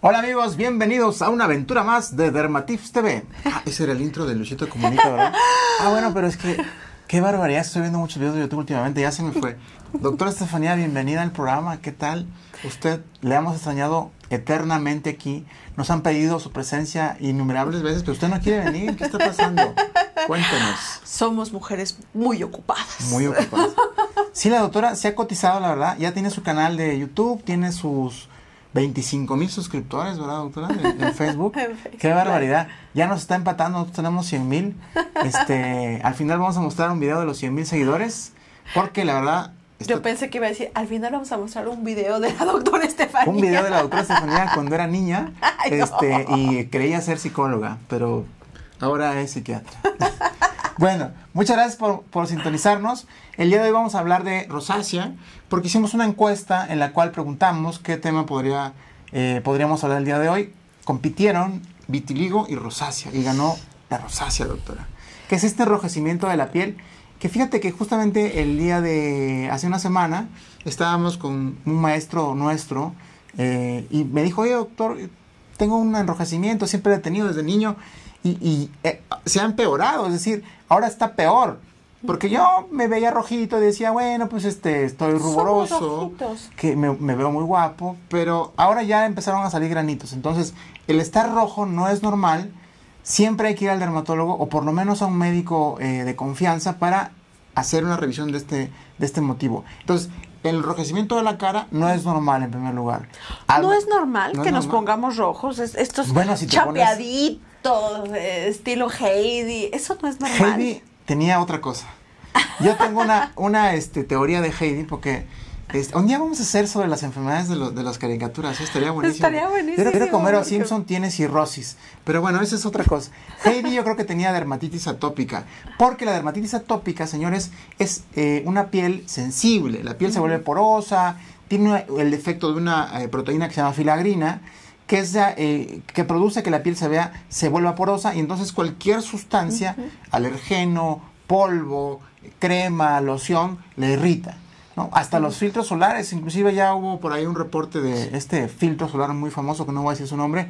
Hola amigos, bienvenidos a una aventura más de Dermatips TV. Ese era el intro de Luisito Comunica, ¿verdad? Bueno, pero es que, qué barbaridad, estoy viendo muchos videos de YouTube últimamente, ya se me fue. Doctora Estefanía, bienvenida al programa, ¿qué tal? Usted, le hemos extrañado eternamente aquí, nos han pedido su presencia innumerables veces, pero usted no quiere venir, ¿qué está pasando? Cuéntenos. Somos mujeres muy ocupadas. Muy ocupadas. Sí, la doctora se ha cotizado, la verdad, ya tiene su canal de YouTube, tiene sus 25,000 suscriptores, ¿verdad, doctora? En Facebook. Qué barbaridad. Ya nos está empatando, nosotros tenemos 100,000. Al final vamos a mostrar un video de los 100,000 seguidores, porque la verdad... Yo pensé que iba a decir, al final vamos a mostrar un video de la doctora Estefanía. Un video de la doctora Estefanía cuando era niña. Ay, no. Y creía ser psicóloga, pero ahora es psiquiatra. Bueno, muchas gracias por sintonizarnos. El día de hoy vamos a hablar de rosácea, porque hicimos una encuesta en la cual preguntamos qué tema podríamos hablar el día de hoy. Compitieron vitiligo y rosácea, y ganó la rosácea, doctora. Que es este enrojecimiento de la piel, que fíjate que justamente el día de hace una semana estábamos con un maestro nuestro y me dijo, oye doctor, tengo un enrojecimiento, siempre lo he tenido desde niño y se ha empeorado, es decir, ahora está peor. Porque yo me veía rojito y decía, bueno, pues estoy ruboroso, que me veo muy guapo, pero ahora ya empezaron a salir granitos. Entonces, el estar rojo no es normal. Siempre hay que ir al dermatólogo o por lo menos a un médico de confianza para hacer una revisión de este motivo. Entonces, el enrojecimiento de la cara no es normal en primer lugar. No es normal que nos pongamos rojos, estos chapeaditos, estilo Heidi, eso no es normal. Heidi tenía otra cosa. Yo tengo una teoría de Heidi porque... un día vamos a hacer sobre las enfermedades de las caricaturas, estaría buenísimo. Estaría buenísimo. Yo creo que Homero Simpson tiene cirrosis, pero bueno, esa es otra cosa. Heidi yo creo que tenía dermatitis atópica, porque la dermatitis atópica, señores, es una piel sensible, la piel se vuelve porosa, tiene el defecto de una proteína que se llama filagrina, que es que produce que la piel se vuelva porosa, y entonces cualquier sustancia, alergeno, polvo, crema, loción, le irrita, ¿no? Hasta los filtros solares, inclusive ya hubo por ahí un reporte de este filtro solar muy famoso, que no voy a decir su nombre,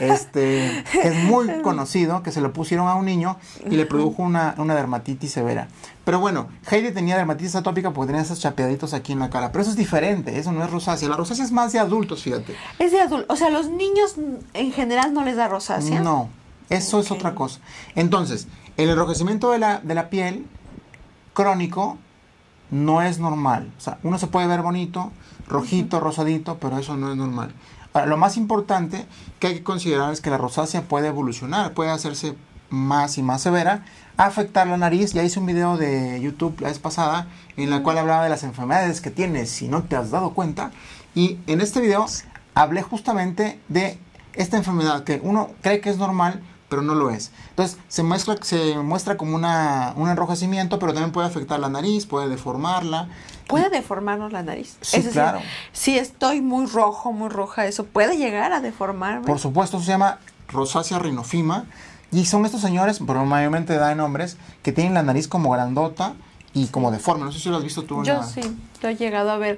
que es muy conocido, que se lo pusieron a un niño y le produjo una dermatitis severa. Pero bueno, Heidi tenía dermatitis atópica porque tenía esos chapeaditos aquí en la cara, pero eso es diferente, eso no es rosácea. La rosácea es más de adultos, fíjate. Es de adultos, o sea, los niños en general no les da rosácea. No, eso es otra cosa. Entonces, el enrojecimiento de la piel crónico no es normal. O sea, uno se puede ver bonito, rojito, rosadito, pero eso no es normal. Ahora, lo más importante que hay que considerar es que la rosácea puede evolucionar, puede hacerse más y más severa, afectar la nariz. Ya hice un video de YouTube la vez pasada en la cual hablaba de las enfermedades que tienes si no te has dado cuenta. Y en este video hablé justamente de esta enfermedad que uno cree que es normal, pero no lo es. Entonces, se muestra como un enrojecimiento, pero también puede afectar la nariz, puede deformarla. ¿Puede deformarnos la nariz? Sí, es decir, claro. Si estoy muy rojo, muy roja, ¿eso puede llegar a deformarme? Por supuesto, eso se llama rosácea rinofima. Y son estos señores, pero mayormente de edad en hombres, que tienen la nariz como grandota y como deforme. No sé si lo has visto tú. Yo sí, lo he llegado a ver.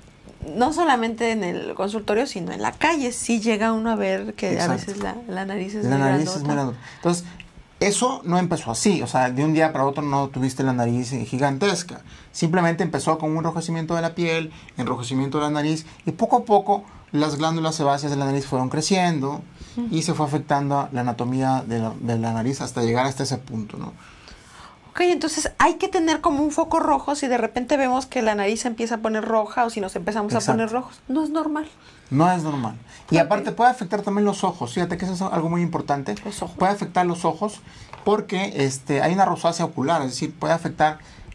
No solamente en el consultorio, sino en la calle. Sí llega uno a ver que a veces la nariz es muy grandota. Entonces, eso no empezó así. O sea, de un día para otro no tuviste la nariz gigantesca. Simplemente empezó con un enrojecimiento de la piel, enrojecimiento de la nariz, y poco a poco las glándulas sebáceas de la nariz fueron creciendo y se fue afectando la anatomía de la nariz hasta llegar hasta ese punto, ¿no? Ok, entonces hay que tener como un foco rojo si de repente vemos que la nariz se empieza a poner roja o si nos empezamos a poner rojos. No es normal. No es normal. Y aparte puede afectar también los ojos. Fíjate que eso es algo muy importante. Los ojos. Puede afectar los ojos porque hay una rosácea ocular, es decir, puede afectar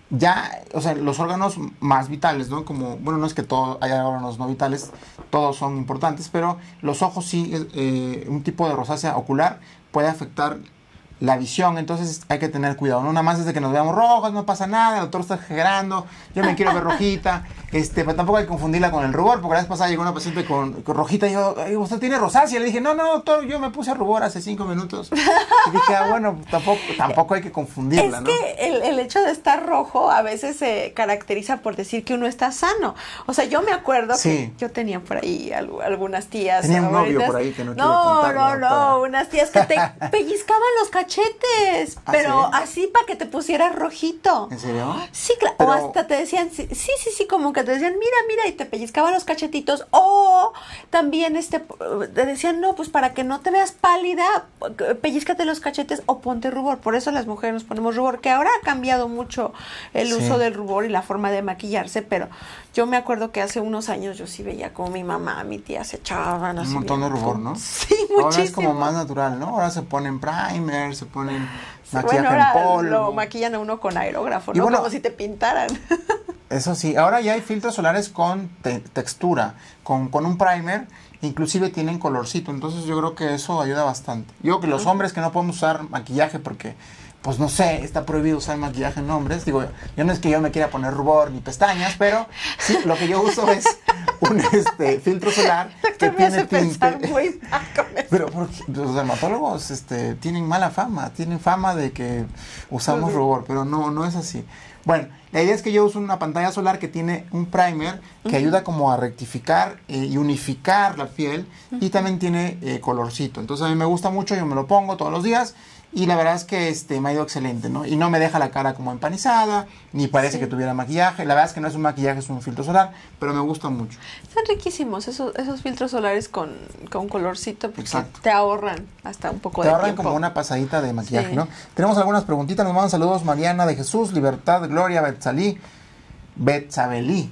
los órganos más vitales, ¿no? Como, bueno, no es que haya órganos no vitales, todos son importantes, pero los ojos sí, un tipo de rosácea ocular puede afectar la visión, entonces hay que tener cuidado, no nada más desde que nos veamos rojos, no pasa nada, el doctor está exagerando, yo me quiero ver rojita, pero tampoco hay que confundirla con el rubor, porque la vez pasada llegó una paciente con rojita y yo, ¿usted tiene rosácea? Le dije, no, doctor, yo me puse rubor hace 5 minutos. Y dije, bueno, tampoco hay que confundirla, ¿no? Es que el hecho de estar rojo a veces se caracteriza por decir que uno está sano. O sea, yo me acuerdo que yo tenía por ahí algunas tías. Tenía un novio por ahí que no quiere contar. No, unas tías que te pellizcaban los cachetes, pero así para que te pusieras rojito. ¿En serio? Sí, claro. O hasta te decían, sí, como que te decían, mira, y te pellizcaban los cachetitos. O también te decían, no, pues para que no te veas pálida, pellízcate los cachetes o ponte rubor. Por eso las mujeres nos ponemos rubor, que ahora ha cambiado mucho el uso del rubor y la forma de maquillarse, pero yo me acuerdo que hace unos años yo sí veía como mi mamá, mi tía se echaban así. Un montón de rubor, ¿no? Sí, muchísimo. Ahora es como más natural, ¿no? Ahora se ponen primer, se ponen maquillaje en polvo. Lo maquillan a uno con aerógrafo, ¿no? Bueno, como si te pintaran. Eso sí, ahora ya hay filtros solares con textura, con un primer, inclusive tienen colorcito, entonces yo creo que eso ayuda bastante. Yo que los hombres que no podemos usar maquillaje porque, pues no sé, está prohibido usar maquillaje en hombres, digo, yo no es que yo me quiera poner rubor ni pestañas, pero sí, lo que yo uso es un filtro solar que tiene tinte. Pero porque los dermatólogos tienen mala fama, tienen fama de que usamos rubor, pero no es así. Bueno, la idea es que yo uso una pantalla solar que tiene un primer que ayuda como a rectificar y unificar la piel y también tiene colorcito. Entonces a mí me gusta mucho, yo me lo pongo todos los días y la verdad es que me ha ido excelente, ¿no? Y no me deja la cara como empanizada, ni parece que tuviera maquillaje. La verdad es que no es un maquillaje, es un filtro solar, pero me gusta mucho. Están riquísimos esos filtros solares con colorcito, porque exacto, te ahorran hasta un poco de tiempo. Te ahorran como una pasadita de maquillaje, ¿no? Tenemos algunas preguntitas, nos mandan saludos Mariana de Jesús, Libertad, Gloria, Betzabelí,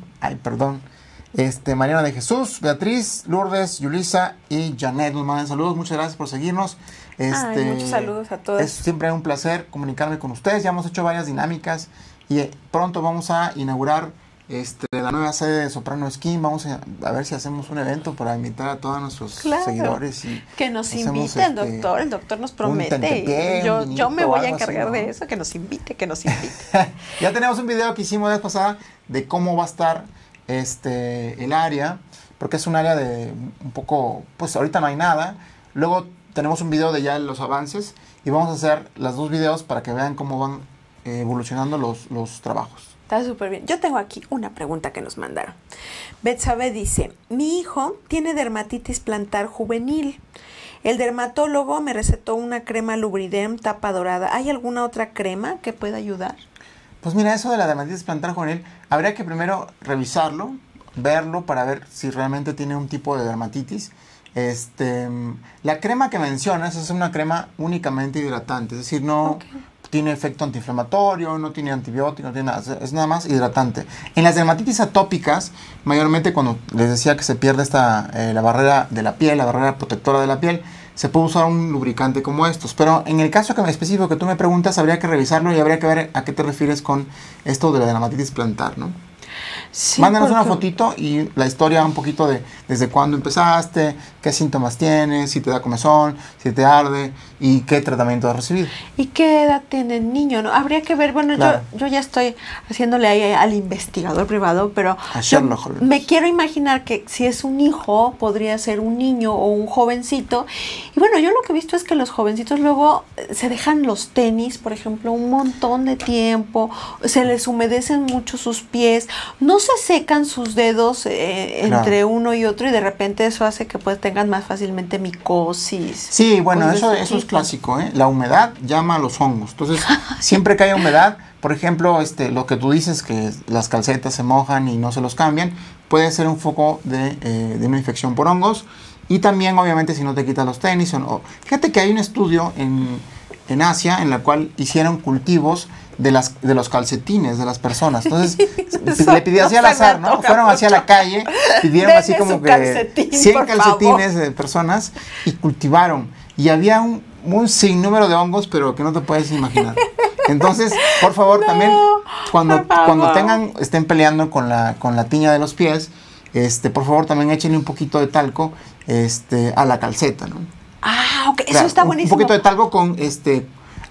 Mariana de Jesús, Beatriz, Lourdes, Yulisa y Janet nos mandan saludos, muchas gracias por seguirnos. Muchos saludos a todos. Es siempre un placer comunicarme con ustedes, ya hemos hecho varias dinámicas y pronto vamos a inaugurar la nueva sede de Soprano Skin. Vamos a ver si hacemos un evento para invitar a todos nuestros seguidores. Y que nos invite el doctor nos promete. Yo me voy a encargar de eso, que nos invite. Ya tenemos un video que hicimos la vez pasada de cómo va a estar el área, porque es un área de un poco, pues ahorita no hay nada. Luego tenemos un video de ya los avances y vamos a hacer los 2 videos para que vean cómo van evolucionando los trabajos. Está súper bien. Yo tengo aquí una pregunta que nos mandaron. Betsabe dice, mi hijo tiene dermatitis plantar juvenil. El dermatólogo me recetó una crema Lubriderm tapa dorada. ¿Hay alguna otra crema que pueda ayudar? Pues mira, eso de la dermatitis plantar juvenil, habría que primero revisarlo, verlo para ver si realmente tiene un tipo de dermatitis. La crema que mencionas es una crema únicamente hidratante, es decir, no tiene efecto antiinflamatorio, no tiene antibiótico, no tiene nada, es nada más hidratante. En las dermatitis atópicas, mayormente cuando les decía que se pierde la barrera de la piel, la barrera protectora de la piel, se puede usar un lubricante como estos. Pero en el caso específico que tú me preguntas, habría que revisarlo y habría que ver a qué te refieres con esto de la dermatitis plantar, ¿no? Sí, mándanos una fotito y la historia un poquito de desde cuándo empezaste, qué síntomas tienes, si te da comezón, si te arde y qué tratamiento has recibido. ¿Y qué edad tiene el niño? ¿No? Habría que ver, bueno, claro. yo ya estoy haciéndole ahí al investigador privado, pero me quiero imaginar que si es un hijo, podría ser un niño o un jovencito. Y bueno, yo lo que he visto es que los jovencitos luego se dejan los tenis, por ejemplo, un montón de tiempo, se les humedecen mucho sus pies, no se secan sus dedos entre uno y otro y de repente eso hace que pues tengan más fácilmente micosis. Sí, bueno, eso es clásico, ¿eh? La humedad llama a los hongos. Entonces, siempre que haya humedad, por ejemplo, lo que tú dices, que las calcetas se mojan y no se los cambian, puede ser un foco de una infección por hongos. Y también, obviamente, si no te quitas los tenis. Fíjate que hay un estudio en Asia en la cual hicieron cultivos de los calcetines de las personas. Entonces, le pidieron así al azar, ¿no? Fueron hacia la calle, pidieron así como que 100 calcetines de personas y cultivaron. Y había un sinnúmero de hongos, pero que no te puedes imaginar. Entonces, por favor, también cuando estén peleando con la tiña de los pies, por favor, también échenle un poquito de talco a la calceta, ¿no? Ah, ok, eso está buenísimo. Un poquito de talco con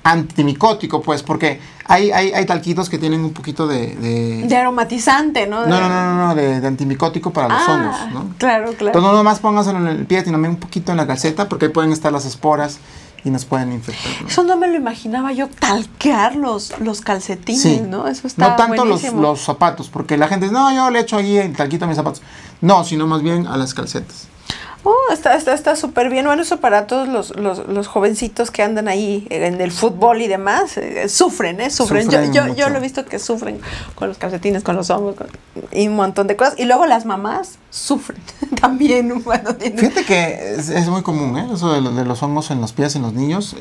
antimicótico, pues, porque hay talquitos que tienen un poquito de aromatizante, ¿no? No, de antimicótico para los hongos, ¿no? Claro. Entonces no nomás póngaselo en el pie, sino un poquito en la calceta, porque ahí pueden estar las esporas y nos pueden infectar, ¿no? Eso no me lo imaginaba yo, talquear los calcetines, sí. ¿no? Eso está no tanto buenísimo. los zapatos, porque la gente dice, no, yo le echo ahí el talquito a mis zapatos. No, sino más bien a las calcetas. Está súper bien. Bueno, eso para todos los jovencitos que andan ahí en el fútbol y demás, sufren. Yo lo he visto que sufren con los calcetines, con los hongos y un montón de cosas. Y luego las mamás sufren también. Bueno, fíjate que es muy común, eso de los hongos en los pies en los niños,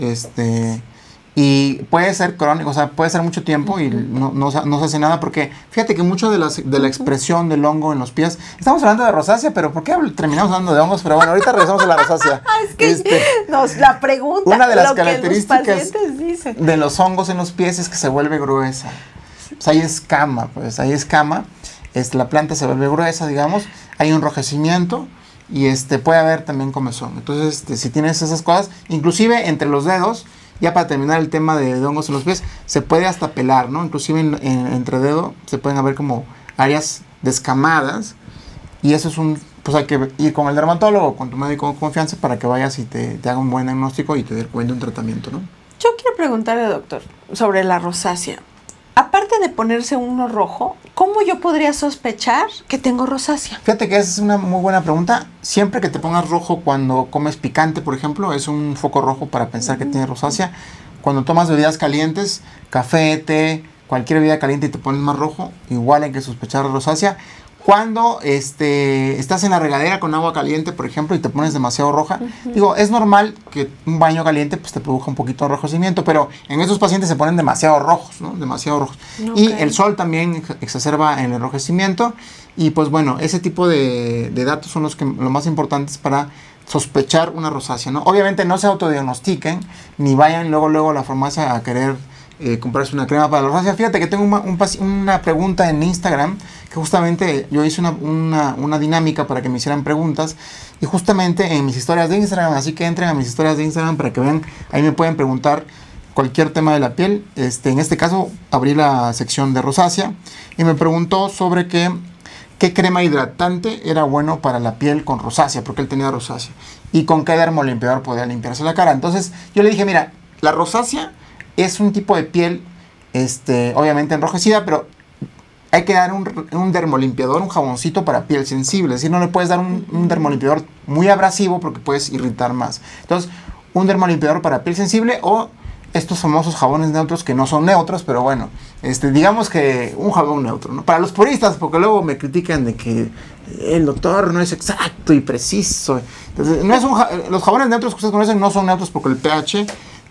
y puede ser crónico, o sea, puede ser mucho tiempo y no se hace nada, porque fíjate que mucho de la expresión del hongo en los pies, estamos hablando de rosácea, pero ¿por qué terminamos hablando de hongos? Pero bueno, ahorita regresamos a la rosácea. Es que la pregunta, una de las características de los hongos en los pies es que se vuelve gruesa. Pues hay escama, la planta se vuelve gruesa, digamos, hay un enrojecimiento y puede haber también comezón. Entonces, si tienes esas cosas, inclusive entre los dedos, ya para terminar el tema de hongos en los pies, se puede hasta pelar, ¿no? Inclusive entre dedo se pueden haber como áreas descamadas, y eso es pues hay que ir con el dermatólogo, con tu médico de confianza, para que vayas y te haga un buen diagnóstico y te recomiende un tratamiento, ¿no? Yo quiero preguntarle, doctor, sobre la rosácea. Aparte de ponerse uno rojo, ¿cómo yo podría sospechar que tengo rosácea? Fíjate que esa es una muy buena pregunta. Siempre que te pongas rojo cuando comes picante, por ejemplo, es un foco rojo para pensar que tienes rosácea. Cuando tomas bebidas calientes, café, té, cualquier bebida caliente y te pones más rojo, igual hay que sospechar rosácea. Cuando estás en la regadera con agua caliente, por ejemplo, y te pones demasiado roja, digo, es normal que un baño caliente pues te produzca un poquito de enrojecimiento, pero en esos pacientes se ponen demasiado rojos, ¿no? Demasiado rojos. Okay. Y el sol también exacerba el enrojecimiento, y pues bueno, ese tipo de datos son lo más importantes para sospechar una rosácea, ¿no? Obviamente no se autodiagnostiquen, ni vayan luego a la farmacia a querer comprarse una crema para la rosácea. Fíjate que tengo una pregunta en Instagram, que justamente yo hice una dinámica para que me hicieran preguntas, y justamente en mis historias de Instagram, así que entren a mis historias de Instagram para que vean, ahí me pueden preguntar cualquier tema de la piel. En este caso abrí la sección de rosácea y me preguntó sobre qué crema hidratante era bueno para la piel con rosácea, porque él tenía rosácea, y con qué dermolimpiador podía limpiarse la cara. Entonces yo le dije, mira, la rosácea es un tipo de piel, obviamente enrojecida, pero hay que dar un dermolimpiador, un jaboncito para piel sensible. Es decir, no le puedes dar un dermolimpiador muy abrasivo porque puedes irritar más. Entonces, un dermolimpiador para piel sensible, o estos famosos jabones neutros que no son neutros, pero bueno, digamos que un jabón neutro, ¿no? Para los puristas, porque luego me critican de que el doctor no es exacto y preciso. Entonces, los jabones neutros que ustedes conocen no son neutros porque el pH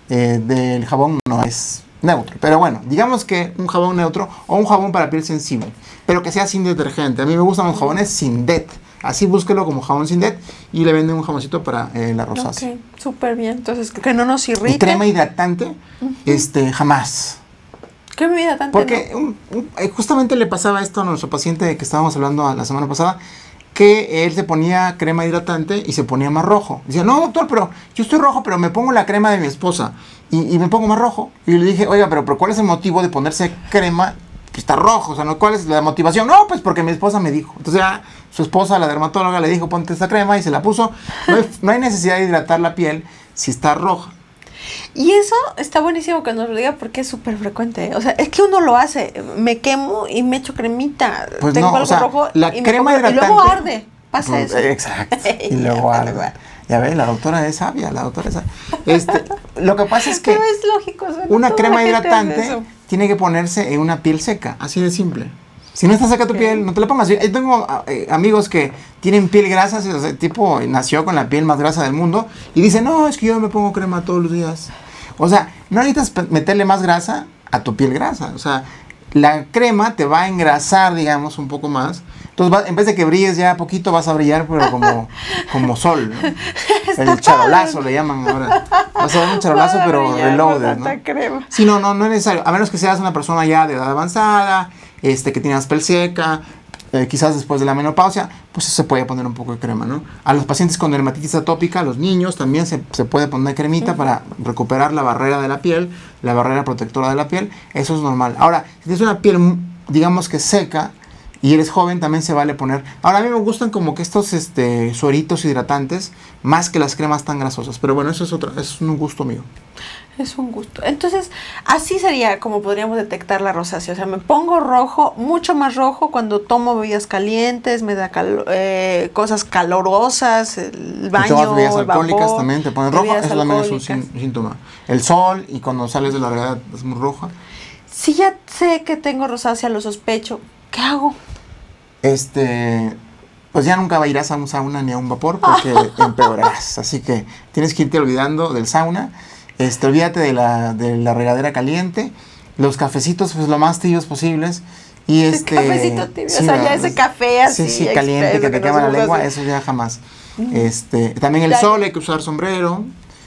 del jabón no es neutro. Pero bueno, digamos que un jabón neutro o un jabón para piel sensible, pero que sea sin detergente. A mí me gustan los jabones sin det. Así búsquelo como jabón sin det, y le venden un jaboncito para la rosácea. Ok, súper bien. Entonces, que no nos irrite. Y crema hidratante, jamás. Crema hidratante, porque justamente le pasaba esto a nuestro paciente que estábamos hablando la semana pasada, que él se ponía crema hidratante y se ponía más rojo. Decía, no, doctor, pero yo estoy rojo, pero me pongo la crema de mi esposa y me pongo más rojo. Y le dije, oiga, pero ¿cuál es el motivo de ponerse crema que está rojo? O sea, ¿cuál es la motivación? No, pues porque mi esposa me dijo. Entonces ya su esposa, la dermatóloga, le dijo, ponte esta crema, y se la puso. No hay necesidad de hidratar la piel si está roja. Y eso está buenísimo que nos lo diga, porque es súper frecuente. O sea, es que uno lo hace. Me quemo y me echo cremita. Pues tengo no, algo rojo la crema hidratante. Y luego arde. Pasa eso. Exacto. Y luego arde. Ya ves, la doctora es sabia, Lo que pasa es que pero es lógico, una crema hidratante tiene que ponerse en una piel seca, así de simple. Si no está seca tu piel, no te la pongas. Yo tengo amigos que tienen piel grasa, o sea, tipo nació con la piel más grasa del mundo, y dicen, no, es que yo me pongo crema todos los días. O sea, no necesitas meterle más grasa a tu piel grasa. O sea, la crema te va a engrasar, digamos, un poco más. Entonces, en vez de que brilles ya poquito, vas a brillar, pero como sol, ¿no? El charolazo le llaman ahora. Vas a ver un charolazo, pero reloaded, ¿no? Crema. Sí, no es necesario. A menos que seas una persona ya de edad avanzada, que tienes piel seca. quizás después de la menopausia, pues se puede poner un poco de crema, ¿no? A los pacientes con dermatitis atópica, a los niños, también se puede poner cremita para recuperar la barrera de la piel, la barrera protectora de la piel. Eso es normal. Ahora, si tienes una piel, digamos que seca, y eres joven, también se vale poner. Ahora, a mí me gustan como que estos sueritos hidratantes, más que las cremas tan grasosas. Pero bueno, eso es un gusto mío. Es un gusto. Entonces, así sería como podríamos detectar la rosácea. O sea, me pongo rojo, mucho más rojo cuando tomo bebidas calientes, me da cosas calorosas, el baño, si tomas bebidas alcohólicas vapor, también te ponen rojo. Eso también es un síntoma. El sol, y cuando sales de la realidad es muy roja. Si ya sé que tengo rosácea, lo sospecho, ¿qué hago? Pues ya nunca irás a un sauna ni a un vapor porque empeorarás. Así que tienes que irte olvidando del sauna. Olvídate de la regadera caliente. Los cafecitos, pues lo más tibios posibles. Y cafecito tibio, sí, o sea, ya ese café así. Sí, caliente, que te quema la lengua, así. Eso ya jamás. También el sol, hay que usar sombrero.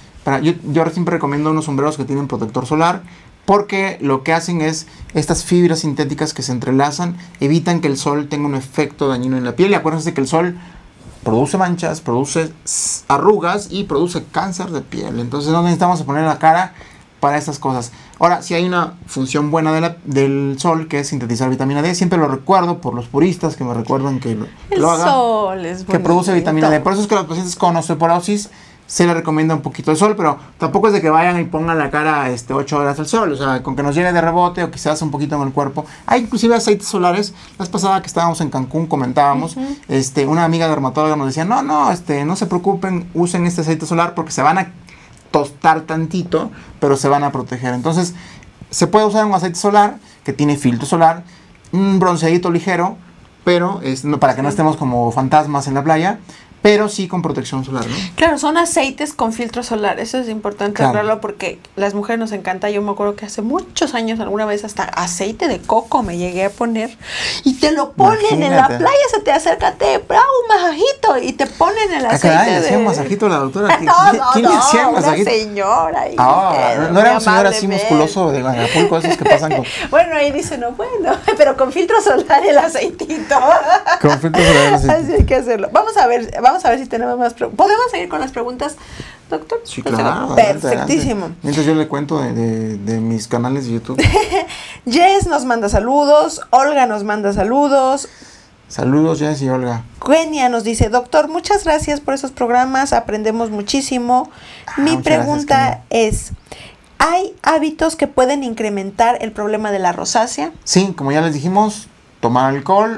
Yo siempre recomiendo unos sombreros que tienen protector solar, porque lo que hacen es, estas fibras sintéticas que se entrelazan, evitan que el sol tenga un efecto dañino en la piel. Y acuérdense que el sol produce manchas, produce arrugas y produce cáncer de piel. Entonces no necesitamos poner la cara para estas cosas. Ahora, si hay una función buena del sol, que es sintetizar vitamina D, siempre lo recuerdo por los puristas que me recuerdan que lo haga. El sol es bonito. Que produce vitamina D. Por eso es que los pacientes con osteoporosis se les recomienda un poquito de sol, pero tampoco es de que vayan y pongan la cara 8 horas al sol. O sea, con que nos llegue de rebote o quizás un poquito en el cuerpo. Hay inclusive aceites solares. La vez pasada que estábamos en Cancún comentábamos, una amiga dermatóloga nos decía, no se preocupen, usen este aceite solar porque se van a tostar tantito, pero se van a proteger. Entonces, se puede usar un aceite solar que tiene filtro solar, un bronceadito ligero, pero para que no estemos como fantasmas en la playa, pero sí con protección solar, ¿no? Claro, son aceites con filtro solar. Eso es importante hablarlo porque las mujeres nos encanta. Yo me acuerdo que hace muchos años, alguna vez hasta aceite de coco me llegué a poner. Y te lo ponen en la playa, se te acerca, un masajito y te ponen el aceite. ¿Le hacía un masajito a la doctora? ¿Quién le hacía un masajito? Una señora. No era un señor así musculoso de Acapulco, esos que pasan con... Bueno, ahí dice, pero con filtro solar el aceitito. Con filtro solar el aceitito. Así hay que hacerlo. Vamos a ver si tenemos más preguntas. ¿Podemos seguir con las preguntas, doctor? Sí, claro. Perfectísimo. Adelante. Mientras yo le cuento de mis canales de YouTube. Jess nos manda saludos. Olga nos manda saludos. Saludos, Jess y Olga. Kenia nos dice, doctor, muchas gracias por esos programas. Aprendemos muchísimo. Mi pregunta es, ¿hay hábitos que pueden incrementar el problema de la rosácea? Sí, como ya les dijimos, tomar alcohol,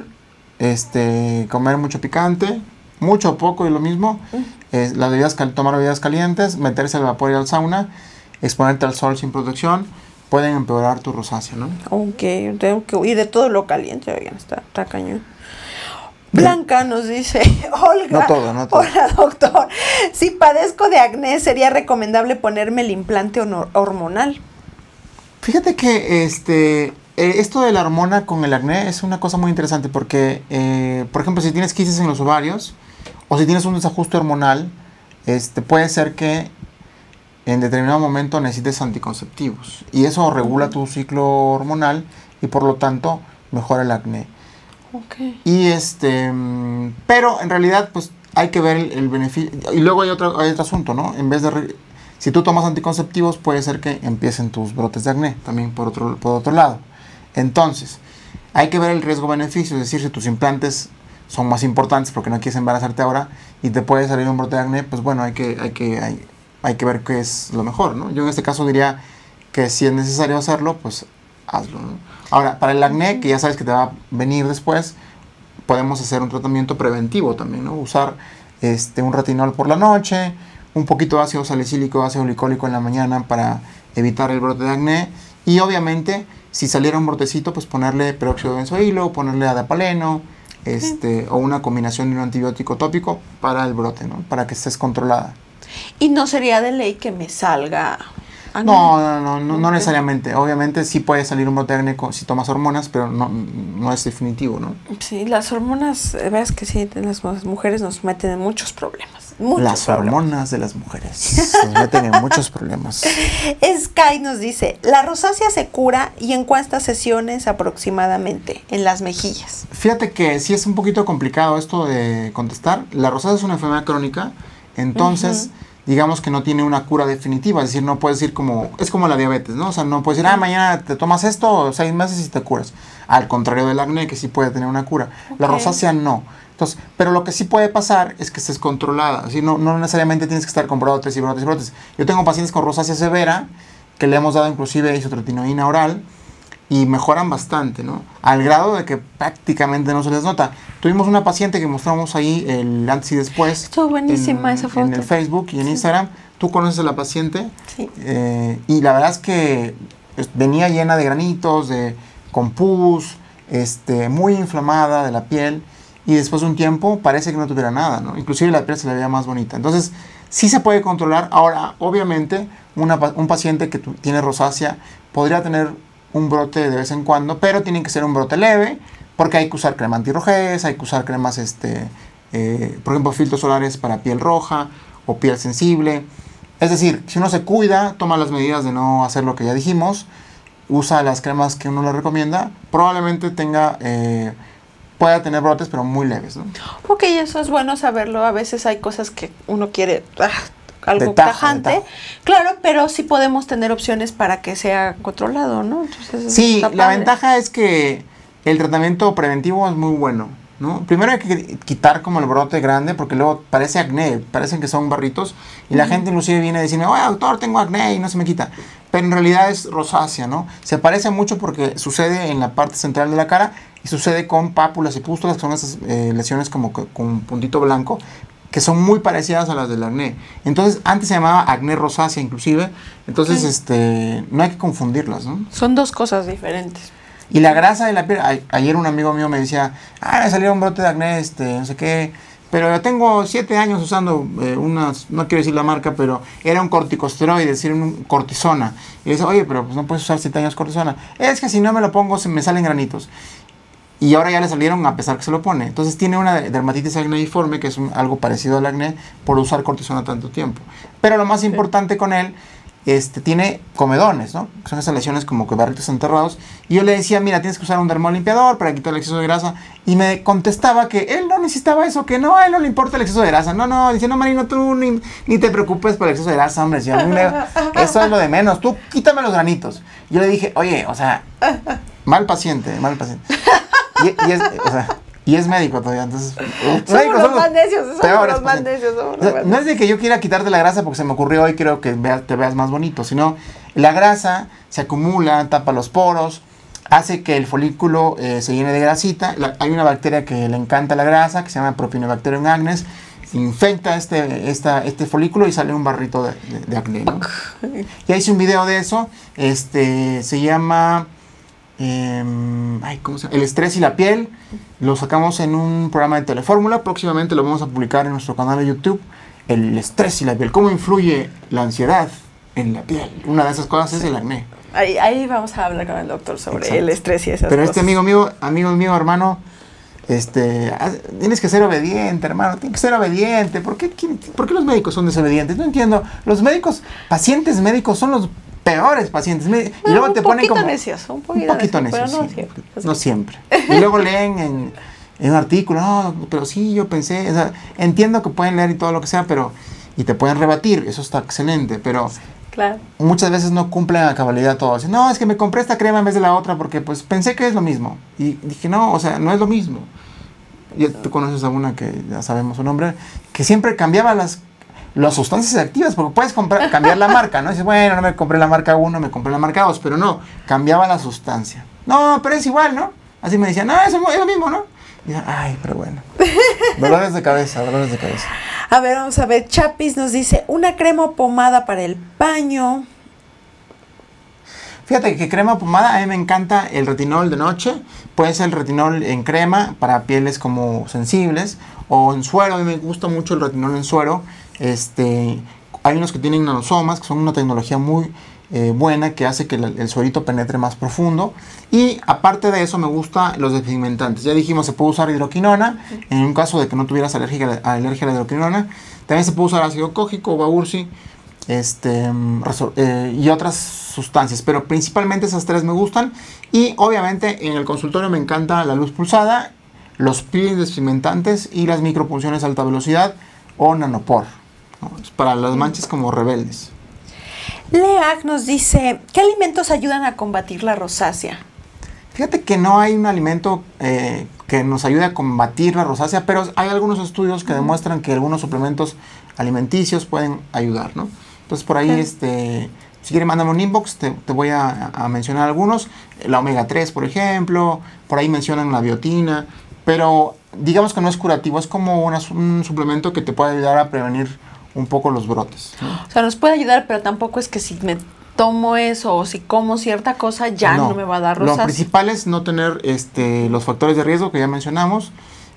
comer mucho picante, mucho o poco y lo mismo, tomar bebidas calientes, meterse al vapor y al sauna, exponerte al sol sin protección, pueden empeorar tu rosácea, ¿no? Ok, tengo que huir de todo lo caliente, oigan, está cañón. Blanca nos dice, Olga, no todo. Hola doctor, si padezco de acné, ¿sería recomendable ponerme el implante hormonal? Fíjate que esto de la hormona con el acné es una cosa muy interesante porque, por ejemplo, si tienes quistes en los ovarios o si tienes un desajuste hormonal, puede ser que en determinado momento necesites anticonceptivos y eso regula tu ciclo hormonal y por lo tanto mejora el acné. Okay. Y pero en realidad pues hay que ver el beneficio. Y luego hay otro asunto, ¿no? En vez de si tú tomas anticonceptivos puede ser que empiecen tus brotes de acné también por otro lado. Entonces, hay que ver el riesgo-beneficio, es decir, si tus implantes son más importantes porque no quieres embarazarte ahora y te puede salir un brote de acné, pues bueno, hay que ver qué es lo mejor, ¿no? Yo en este caso diría que si es necesario hacerlo, pues hazlo, ¿no? Ahora, para el acné, que ya sabes que te va a venir después, podemos hacer un tratamiento preventivo también, ¿no? Usar un retinol por la noche, un poquito de ácido salicílico, ácido glicólico en la mañana para evitar el brote de acné y obviamente si saliera un brotecito, pues ponerle peróxido de benzoilo, ponerle adapaleno, o una combinación de un antibiótico tópico para el brote, ¿no? Para que estés controlada. ¿Y no sería de ley que me salga acné? No necesariamente. Obviamente sí puede salir un brote de acné si tomas hormonas, pero no es definitivo, ¿no? Sí, las hormonas, ves que sí, las mujeres nos meten en muchos problemas. Las hormonas de las mujeres se meten en muchos problemas. Sky nos dice, la rosácea se cura y en cuántas sesiones aproximadamente en las mejillas. Fíjate que sí es un poquito complicado esto de contestar. La rosácea es una enfermedad crónica, entonces digamos que no tiene una cura definitiva, es decir, no puedes decir como, es como la diabetes, ¿no? O sea, no puedes decir, mañana te tomas esto, 6 meses y te curas. Al contrario del acné, que sí puede tener una cura. La rosácea no. Entonces, pero lo que sí puede pasar es que estés controlada. Así, no necesariamente tienes que estar con brotes y brotes y brotes. Yo tengo pacientes con rosácea severa que le hemos dado inclusive isotretinoína oral y mejoran bastante, ¿no? Al grado de que prácticamente no se les nota. Tuvimos una paciente que mostramos ahí el antes y después. Estuvo buenísima esa foto. En el Facebook y en Instagram. ¿Tú conoces a la paciente? Sí. Y la verdad es que venía llena de granitos, con pus, muy inflamada de la piel. Y después de un tiempo parece que no tuviera nada, ¿no? Inclusive la piel se le veía más bonita. Entonces, sí se puede controlar. Ahora, obviamente, un paciente que tiene rosácea podría tener un brote de vez en cuando, pero tiene que ser un brote leve, porque hay que usar crema antirrojez, hay que usar cremas, por ejemplo, filtros solares para piel roja o piel sensible. Es decir, si uno se cuida, toma las medidas de no hacer lo que ya dijimos, usa las cremas que uno le recomienda, probablemente pueda tener brotes, pero muy leves, ¿no? Ok, eso es bueno saberlo. A veces hay cosas que uno quiere algo tajante. Claro, pero sí podemos tener opciones para que sea controlado, ¿no? Entonces, sí, la ventaja es que el tratamiento preventivo es muy bueno, ¿no? Primero hay que quitar como el brote grande, porque luego parece acné, parecen que son barritos, y la gente inclusive viene a decirme, oye, doctor, tengo acné y no se me quita. Pero en realidad es rosácea, ¿no? Se parece mucho porque sucede en la parte central de la cara y sucede con pápulas y pústulas, que son esas lesiones como con un puntito blanco, que son muy parecidas a las del acné. Entonces, antes se llamaba acné rosácea inclusive, entonces no hay que confundirlas, ¿no? Son dos cosas diferentes. Y la grasa de la piel, ayer un amigo mío me decía, me salió un brote de acné, no sé qué, pero yo tengo 7 años usando no quiero decir la marca, pero era un corticosteroide, es decir, un cortisona. Y dice, oye, pero pues no puedes usar 7 años cortisona. Es que si no me lo pongo, me salen granitos. Y ahora ya le salieron a pesar que se lo pone. Entonces tiene una dermatitis acneiforme, que es algo parecido al acné, por usar cortisona tanto tiempo. Pero lo más importante con él, tiene comedones, ¿no? Son esas lesiones como que barritos enterrados. Y yo le decía, mira, tienes que usar un dermolimpiador para quitar el exceso de grasa. Y me contestaba que él no necesitaba eso, que no, a él no le importa el exceso de grasa. No, dice, no, Marino, tú ni te preocupes por el exceso de grasa, hombre. Si eso es lo de menos, tú quítame los granitos. Yo le dije, oye, o sea, mal paciente. Y es médico todavía, entonces... Somos los más necios, No es de que yo quiera quitarte la grasa porque se me ocurrió y creo que te veas más bonito, sino la grasa se acumula, tapa los poros, hace que el folículo se llene de grasita. Hay una bacteria que le encanta la grasa, que se llama Propionibacterium acnes, infecta este folículo y sale un barrito de acné, ¿no? Ya hice un video de eso, se llama... ¿cómo se llama? El estrés y la piel. Lo sacamos en un programa de Telefórmula. Próximamente lo vamos a publicar en nuestro canal de YouTube. El estrés y la piel. ¿Cómo influye la ansiedad en la piel? Una de esas cosas es el acné. Ahí vamos a hablar con el doctor sobre el estrés y esas Pero cosas. amigo mío, hermano, tienes que ser obediente, hermano. Tienes que ser obediente. ¿Por qué los médicos son desobedientes? No entiendo. Los pacientes médicos son los peores pacientes. Y luego te ponen como... un poquito necios, pero no siempre. Y luego leen en un artículo, no, pero sí, yo pensé... O sea, entiendo que pueden leer y todo lo que sea, pero... Y te pueden rebatir, eso está excelente, pero... Claro. Muchas veces no cumplen a cabalidad todo. Dicen, no, es que me compré esta crema en vez de la otra porque pues pensé que es lo mismo. Y dije, no, o sea, no es lo mismo. Y tú conoces a una que ya sabemos su nombre, que siempre cambiaba las sustancias activas, porque puedes cambiar la marca, ¿no? Dices, bueno, no me compré la marca 1, me compré la marca 2, pero no, cambiaba la sustancia. No, pero es igual, ¿no? Así me decían, no, es lo mismo, ¿no? Y yo, pero bueno. Dolores de cabeza. A ver, vamos a ver, Chapis nos dice, una crema o pomada para el baño. Fíjate que crema o pomada, a mí me encanta el retinol de noche. Puede ser el retinol en crema para pieles como sensibles, o en suero. A mí me gusta mucho el retinol en suero. Hay unos que tienen nanosomas, que son una tecnología muy buena, que hace que el suerito penetre más profundo. Y aparte de eso me gustan los despigmentantes. Ya dijimos, se puede usar hidroquinona en un caso de que no tuvieras alergia a la hidroquinona. También se puede usar ácido cógico o Baursi, y otras sustancias, pero principalmente esas 3 me gustan. Y obviamente en el consultorio me encanta la luz pulsada, los peelings despigmentantes y las micropunciones a alta velocidad o nanopor, ¿no? Para las manchas como rebeldes. Leag nos dice, ¿qué alimentos ayudan a combatir la rosácea? Fíjate que no hay un alimento que nos ayude a combatir la rosácea, pero hay algunos estudios que demuestran que algunos suplementos alimenticios pueden ayudar, ¿no? Entonces por ahí, si quieres mándame un inbox, te voy a mencionar algunos. La omega 3, por ejemplo, por ahí mencionan la biotina, pero digamos que no es curativo, es como un suplemento que te puede ayudar a prevenir un poco los brotes, ¿no? O sea, nos puede ayudar, pero tampoco es que si me tomo eso o si como cierta cosa ya no me va a dar rosácea. Lo principal es no tener los factores de riesgo que ya mencionamos,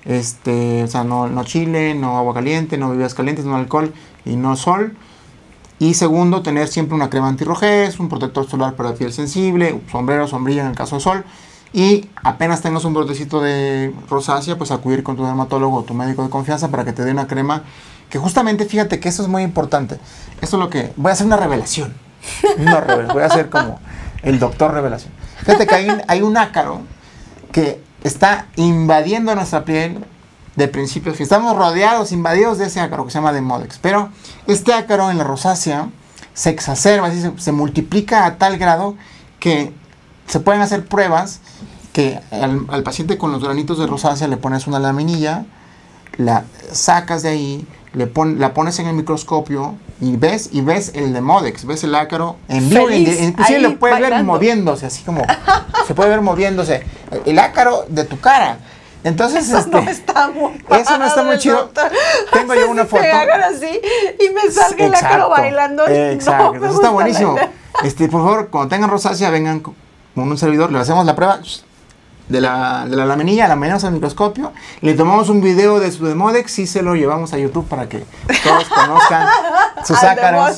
o sea, no chile, no agua caliente, no bebidas calientes, no alcohol y no sol. Y segundo, tener siempre una crema antirrojez, un protector solar para piel sensible, sombrero, sombrilla en el caso de sol. Y apenas tengas un brotecito de rosácea, pues acudir con tu dermatólogo o tu médico de confianza para que te dé una crema que justamente, fíjate que eso es muy importante. Esto es lo que... Voy a hacer una revelación. No revelación, voy a hacer como el doctor revelación. Fíjate que hay un ácaro que está invadiendo nuestra piel de principios. Estamos rodeados, invadidos de ese ácaro que se llama Demodex. Pero este ácaro en la rosácea se exacerba, así se multiplica a tal grado que se pueden hacer pruebas que al paciente con los granitos de rosácea le pones una laminilla, la sacas de ahí, la pones en el microscopio y ves el Demodex, ves el ácaro en vivo, inclusive lo puedes ver moviéndose, así como se puede ver moviéndose el ácaro de tu cara. Entonces, eso no está muy chido. Doctor. Tengo yo una foto. Me hagan así y me salga el ácaro bailando. Exacto, No, eso está buenísimo. Por favor, cuando tengan rosácea, vengan con un servidor, le hacemos la prueba de la laminilla, la metemos al microscopio, le tomamos un video de su Demodex y se lo llevamos a YouTube para que todos conozcan sus ácaros,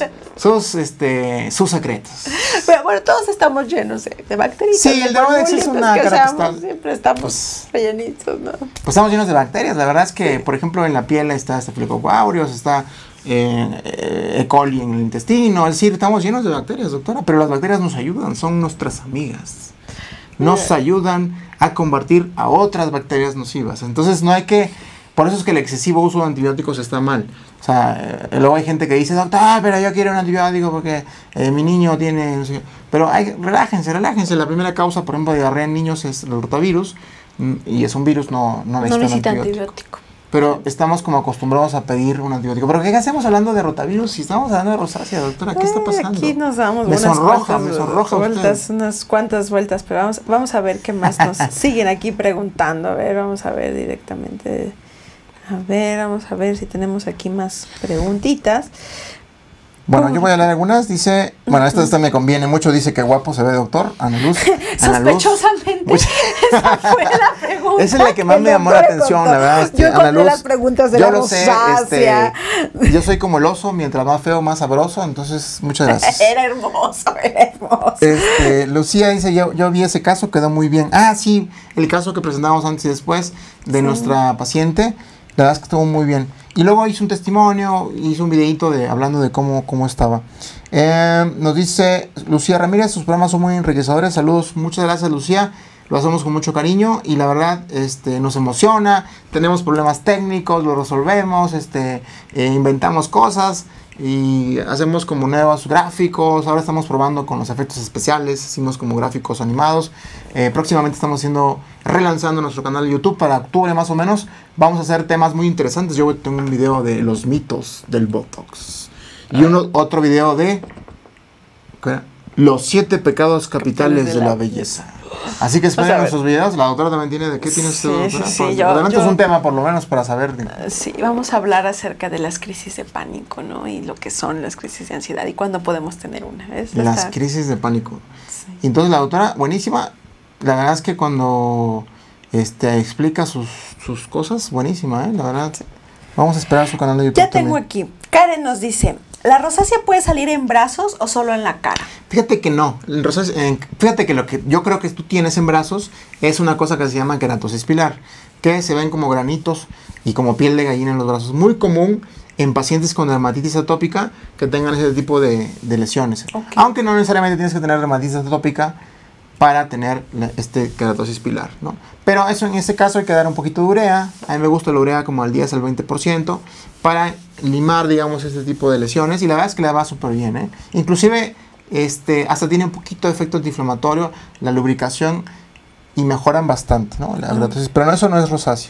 sus secretos. Pero bueno, todos estamos llenos de bacterias. Sí, el Demodex es una ácaro que siempre estamos rellenitos, ¿no? Pues estamos llenos de bacterias. La verdad es que, por ejemplo, en la piel está Staphylococcus aureus, está E. coli en el intestino. Es decir, estamos llenos de bacterias, doctora, pero las bacterias nos ayudan, son nuestras amigas. Nos ayudan a combatir a otras bacterias nocivas. Entonces no hay que... Por eso es que el excesivo uso de antibióticos está mal. O sea, luego hay gente que dice, doctor, pero yo quiero un antibiótico porque mi niño tiene... No sé qué. Pero relájense. La primera causa, por ejemplo, de diarrea en niños es el rotavirus. Y es un virus, no necesita antibiótico. Pero estamos como acostumbrados a pedir un antibiótico. ¿Pero qué hacemos hablando de rotavirus si estamos hablando de rosácea, doctora? ¿Qué está pasando? Aquí nos damos me sonroja unas cuantas vueltas, pero vamos a ver qué más nos siguen aquí preguntando. A ver, vamos a ver directamente. Vamos a ver si tenemos aquí más preguntitas. Bueno, yo voy a leer algunas. Dice, bueno, esta me conviene mucho. Dice que guapo se ve, doctor. Ana Luz. Sospechosamente, esa fue la pregunta. Esa es la que más me llamó la atención, la verdad. Yo encontré las preguntas de la rosácea. Yo soy como el oso, mientras más feo, más sabroso. Entonces, muchas gracias. Era hermoso. Lucía dice, yo vi ese caso, quedó muy bien. Ah, sí, el caso que presentamos antes y después de nuestra paciente. La verdad es que estuvo muy bien. Y luego hizo un testimonio, hizo un videito hablando de cómo estaba. Nos dice Lucía Ramírez, sus programas son muy enriquecedores. Saludos, muchas gracias, Lucía. Lo hacemos con mucho cariño y la verdad nos emociona. Tenemos problemas técnicos, lo resolvemos, inventamos cosas y hacemos como nuevos gráficos. Ahora estamos probando con los efectos especiales, hicimos como gráficos animados. Próximamente estamos relanzando nuestro canal de YouTube para octubre más o menos. Vamos a hacer temas muy interesantes. Yo tengo un video de los mitos del Botox y otro video de los 7 pecados capitales de la belleza. Así que esperen nuestros videos. La doctora también tiene... ¿De qué tiene usted, doctora? Sí, adelante es un tema por lo menos para saber. Sí, vamos a hablar acerca de las crisis de pánico, ¿no? Y lo que son las crisis de ansiedad y cuándo podemos tener una. Las crisis de pánico. Sí. Y entonces la doctora, buenísima. La verdad es que cuando explica sus cosas, buenísima, la verdad. Sí. Vamos a esperar su canal de YouTube. Ya tengo aquí. Karen nos dice... ¿La rosácea puede salir en brazos o solo en la cara? Fíjate que no. Fíjate que lo que yo creo que tú tienes en brazos es una cosa que se llama queratosis pilar. que se ven como granitos y como piel de gallina en los brazos. Muy común en pacientes con dermatitis atópica que tengan ese tipo de lesiones. Okay. Aunque no necesariamente tienes que tener dermatitis atópica para tener queratosis pilar, ¿no? Pero eso, en este caso hay que dar un poquito de urea. A mí me gusta la urea como al 10 al 20% para limar, digamos, este tipo de lesiones. Y la verdad es que le va súper bien, ¿eh? Inclusive hasta tiene un poquito de efecto antiinflamatorio, la lubricación, y mejoran bastante, ¿no? La queratosis, pero no, eso no es rosácea.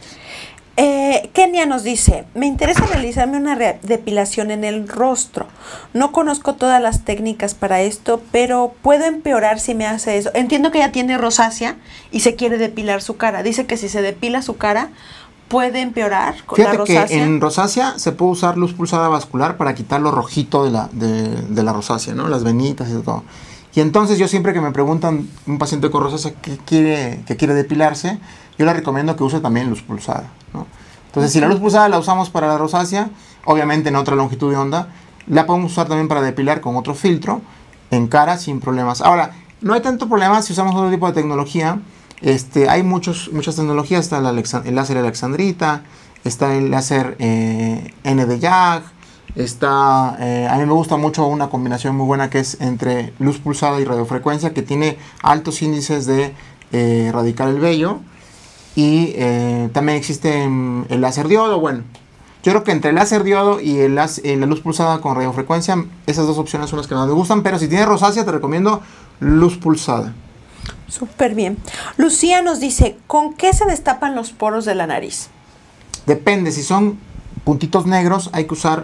Kenia nos dice, me interesa realizarme una depilación en el rostro. No conozco todas las técnicas para esto, pero puedo empeorar si me hace eso. Entiendo que ella tiene rosácea y se quiere depilar su cara. Dice que si se depila su cara, puede empeorar con la rosácea. Fíjate que en rosácea se puede usar luz pulsada vascular para quitar lo rojito de la rosácea, ¿no? Las venitas y todo. Y entonces yo siempre que me preguntan un paciente con rosácea que quiere depilarse, yo le recomiendo que use también luz pulsada, ¿no? Entonces, si la luz pulsada la usamos para la rosácea, obviamente en otra longitud de onda, la podemos usar también para depilar con otro filtro en cara sin problemas. Ahora, no hay tanto problema si usamos otro tipo de tecnología. Hay muchas tecnologías. Está el láser alexandrita, está el láser N de YAG, a mí me gusta mucho una combinación muy buena que es entre luz pulsada y radiofrecuencia, que tiene altos índices de erradicar el vello. Y también existe el láser diodo. Bueno, yo creo que entre el láser diodo y la luz pulsada con radiofrecuencia, esas dos opciones son las que más me gustan. Pero si tienes rosácea, te recomiendo luz pulsada. Súper bien. Lucía nos dice, ¿con qué se destapan los poros de la nariz? Depende, si son puntitos negros, hay que usar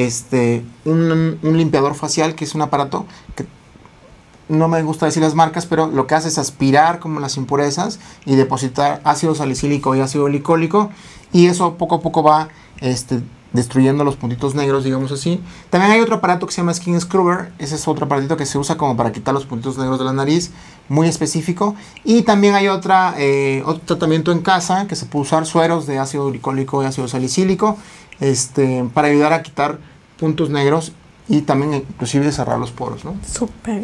un limpiador facial, que es un aparato que no me gusta decir las marcas, pero lo que hace es aspirar como las impurezas y depositar ácido salicílico y ácido glicólico, y eso poco a poco va destruyendo los puntitos negros, digamos así. También hay otro aparato que se llama Skin Scrubber. Ese es otro aparatito que se usa como para quitar los puntitos negros de la nariz, muy específico. Y también hay otro tratamiento en casa que se puede usar, sueros de ácido glicólico y ácido salicílico, para ayudar a quitar puntos negros y también inclusive cerrar los poros, ¿no? Súper.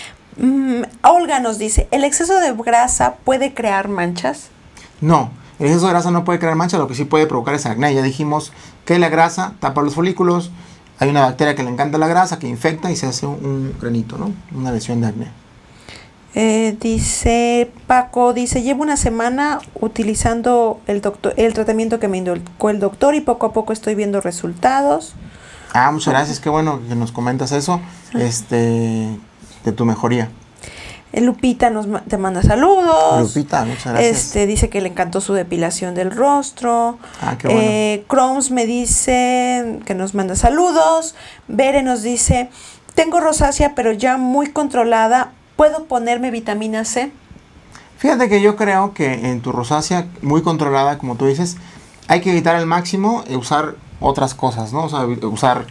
Olga nos dice, ¿el exceso de grasa puede crear manchas? No, el exceso de grasa no puede crear manchas, lo que sí puede provocar es acné. Ya dijimos que la grasa tapa los folículos, hay una bacteria que le encanta la grasa, que infecta y se hace un granito, ¿no? Una lesión de acné. Dice Paco, llevo una semana utilizando el tratamiento que me indicó el doctor y poco a poco estoy viendo resultados. Muchas gracias, qué bueno que nos comentas eso, de tu mejoría. Lupita te manda saludos. Lupita, muchas gracias. Dice que le encantó su depilación del rostro. Qué bueno. Croms me dice que nos manda saludos. Bere nos dice, tengo rosácea pero ya muy controlada, ¿puedo ponerme vitamina C? Fíjate que yo creo que en tu rosácea muy controlada, como tú dices, hay que evitar al máximo usar otras cosas, ¿no? O sea, usar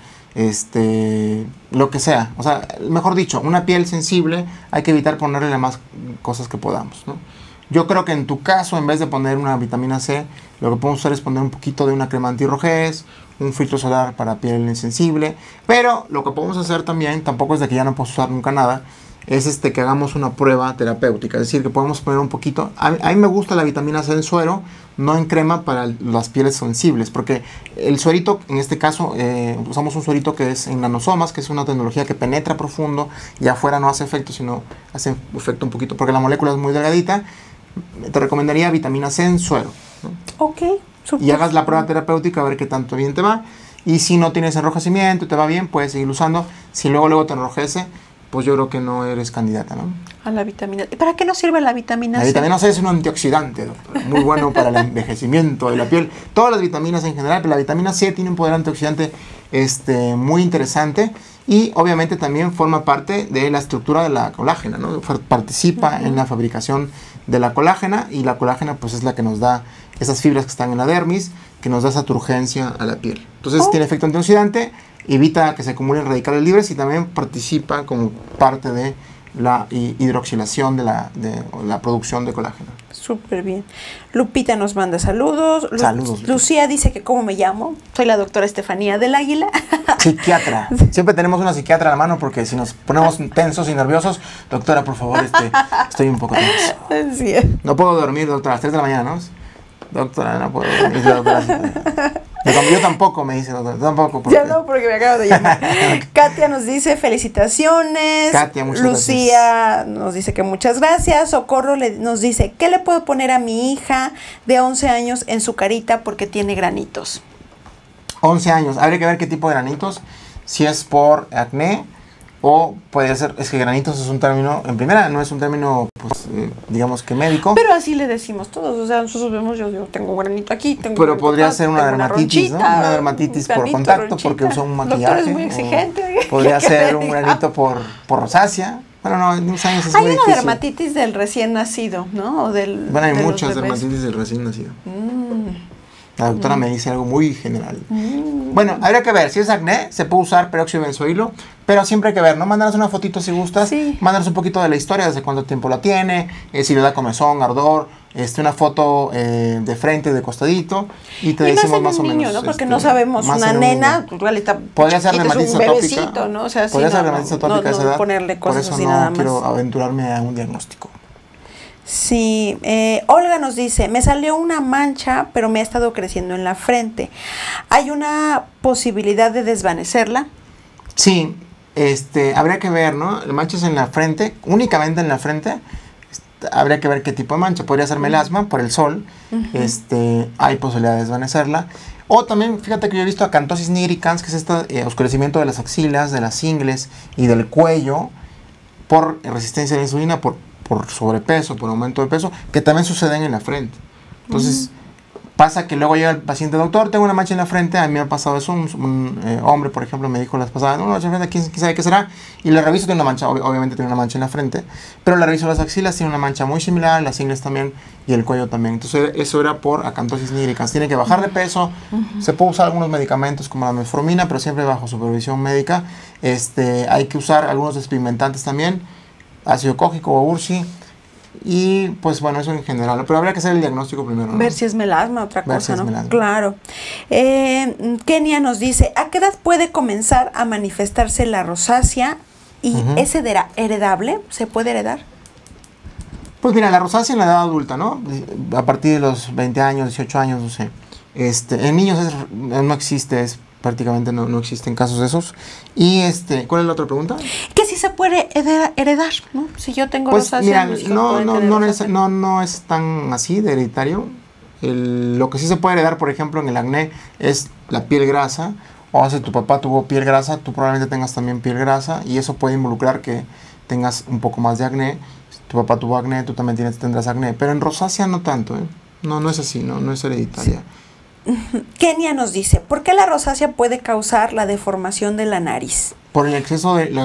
lo que sea. O sea, mejor dicho, una piel sensible hay que evitar ponerle las más cosas que podamos, ¿no? Yo creo que en tu caso, en vez de poner una vitamina C, lo que podemos hacer es poner un poquito de una crema antirrojez, un filtro solar para piel sensible. Pero lo que podemos hacer también, tampoco es de que ya no puedo usar nunca nada, es que hagamos una prueba terapéutica. Es decir, que podemos poner un poquito. A mí me gusta la vitamina C en suero, no en crema para las pieles sensibles, porque el suerito, en este caso, usamos un suerito que es en nanosomas, que es una tecnología que penetra profundo y afuera no hace efecto, sino hace efecto un poquito, porque la molécula es muy delgadita. Te recomendaría vitamina C en suero, ¿no? Ok, super. Y hagas la prueba terapéutica a ver qué tanto bien te va. Y si no tienes enrojecimiento y te va bien, puedes seguir usando. Si luego te enrojece, pues yo creo que no eres candidata, ¿no? A la vitamina. ¿Y para qué nos sirve la vitamina C? La vitamina C es un antioxidante, doctora. Muy bueno para el envejecimiento de la piel. Todas las vitaminas en general, pero la vitamina C tiene un poder antioxidante muy interesante. Y obviamente también forma parte de la estructura de la colágena, ¿no? Participa en la fabricación de la colágena, y la colágena pues es la que nos da esas fibras que están en la dermis, que nos da esa turgencia a la piel. Entonces tiene efecto antioxidante, evita que se acumulen radicales libres y también participa como parte de la hidroxilación de la producción de colágeno. Súper bien. Lupita nos manda saludos. Saludos. Lucía dice que ¿cómo me llamo? Soy la doctora Estefanía del Águila. Psiquiatra. Siempre tenemos una psiquiatra a la mano porque si nos ponemos tensos y nerviosos, doctora, por favor, estoy un poco tenso. Sí. No puedo dormir, doctora, a las 3 de la mañana, ¿no? Doctora, no puedo. Dice la doctora. Yo tampoco, me dice doctora. Tampoco. Porque... Ya no, porque me acabo de llamar. Katia nos dice felicitaciones. Katia, muchas Lucía gracias. Nos dice que muchas gracias. Socorro nos dice, ¿qué le puedo poner a mi hija de 11 años en su carita porque tiene granitos? 11 años. Habría que ver qué tipo de granitos. Si es por acné o puede ser, es que granitos es un término, en primera no es un término, pues, digamos que médico. Pero así le decimos todos, o sea, nosotros vemos, yo tengo granito aquí, tengo pero podría ser una ronchita, dermatitis, ¿no? Una dermatitis por contacto, ronchita. Porque usa un maquillaje. Doctor es muy exigente. Podría ser un granito por rosácea. Bueno, no, en unos años es hay muy una difícil. Dermatitis del recién nacido, ¿no? O del, bueno, hay muchas dermatitis del recién nacido. La doctora me dice algo muy general. Bueno, habría que ver. Si es acné, se puede usar peróxido de benzoilo, pero siempre hay que ver, ¿no? Mándanos una fotito si gustas. Sí. Mándanos un poquito de la historia, desde cuánto tiempo la tiene, si le da comezón, ardor, una foto de frente, de costadito, y te decimos más o menos. Niño, ¿no? Porque no sabemos, una nena, podría ser dermatitis atópica, ¿no? O sea, podría ser dermatitis atópica a esa edad. Ponerle cosas por eso así no nada más. quiero aventurarme a un diagnóstico. Sí, Olga nos dice, me salió una mancha, pero me ha estado creciendo en la frente. ¿Hay una posibilidad de desvanecerla? Sí, habría que ver, ¿no? Manchas en la frente, únicamente en la frente, habría que ver qué tipo de mancha. Podría ser melasma por el sol, hay posibilidad de desvanecerla. O también, fíjate que yo he visto acantosis nigricans, que es este oscurecimiento de las axilas, de las ingles y del cuello por resistencia a la insulina, por sobrepeso, por aumento de peso, que también suceden en la frente. Entonces, pasa que luego llega el paciente, doctor, tengo una mancha en la frente, a mí me ha pasado eso, un hombre, por ejemplo, me dijo las pasadas, no, mancha en la frente, ¿quién sabe qué será? Y le reviso, tiene una mancha, obviamente tiene una mancha en la frente, pero le reviso las axilas, tiene una mancha muy similar, las ingles también, y el cuello también. Entonces, eso era por acantosis nigricans. Tiene que bajar de peso, se puede usar algunos medicamentos como la metformina, pero siempre bajo supervisión médica. Hay que usar algunos despigmentantes también, ácido cógico o ursi, y pues bueno, eso en general, pero habría que hacer el diagnóstico primero, ¿no? Ver si es melasma, otra Ver cosa, si es ¿no? melasma. Claro. Kenia nos dice, ¿a qué edad puede comenzar a manifestarse la rosácea? ¿Y es heredable? ¿Se puede heredar? Pues mira, la rosácea en la edad adulta, ¿no? A partir de los 20 años, 18 años, no sé. En niños no existe, prácticamente no existen casos de esos. Y ¿cuál es la otra pregunta? Que si se puede heredar, ¿no? Si yo tengo pues rosácea, mira, no es tan así de hereditario. Lo que sí se puede heredar, por ejemplo, en el acné es la piel grasa. O si tu papá tuvo piel grasa, tú probablemente tengas también piel grasa, y eso puede involucrar que tengas un poco más de acné. Si tu papá tuvo acné, tú también tendrás acné. Pero en rosácea no tanto, ¿eh? No es así, no es hereditaria. Sí. Kenia nos dice, ¿por qué la rosácea puede causar la deformación de la nariz? Por el exceso de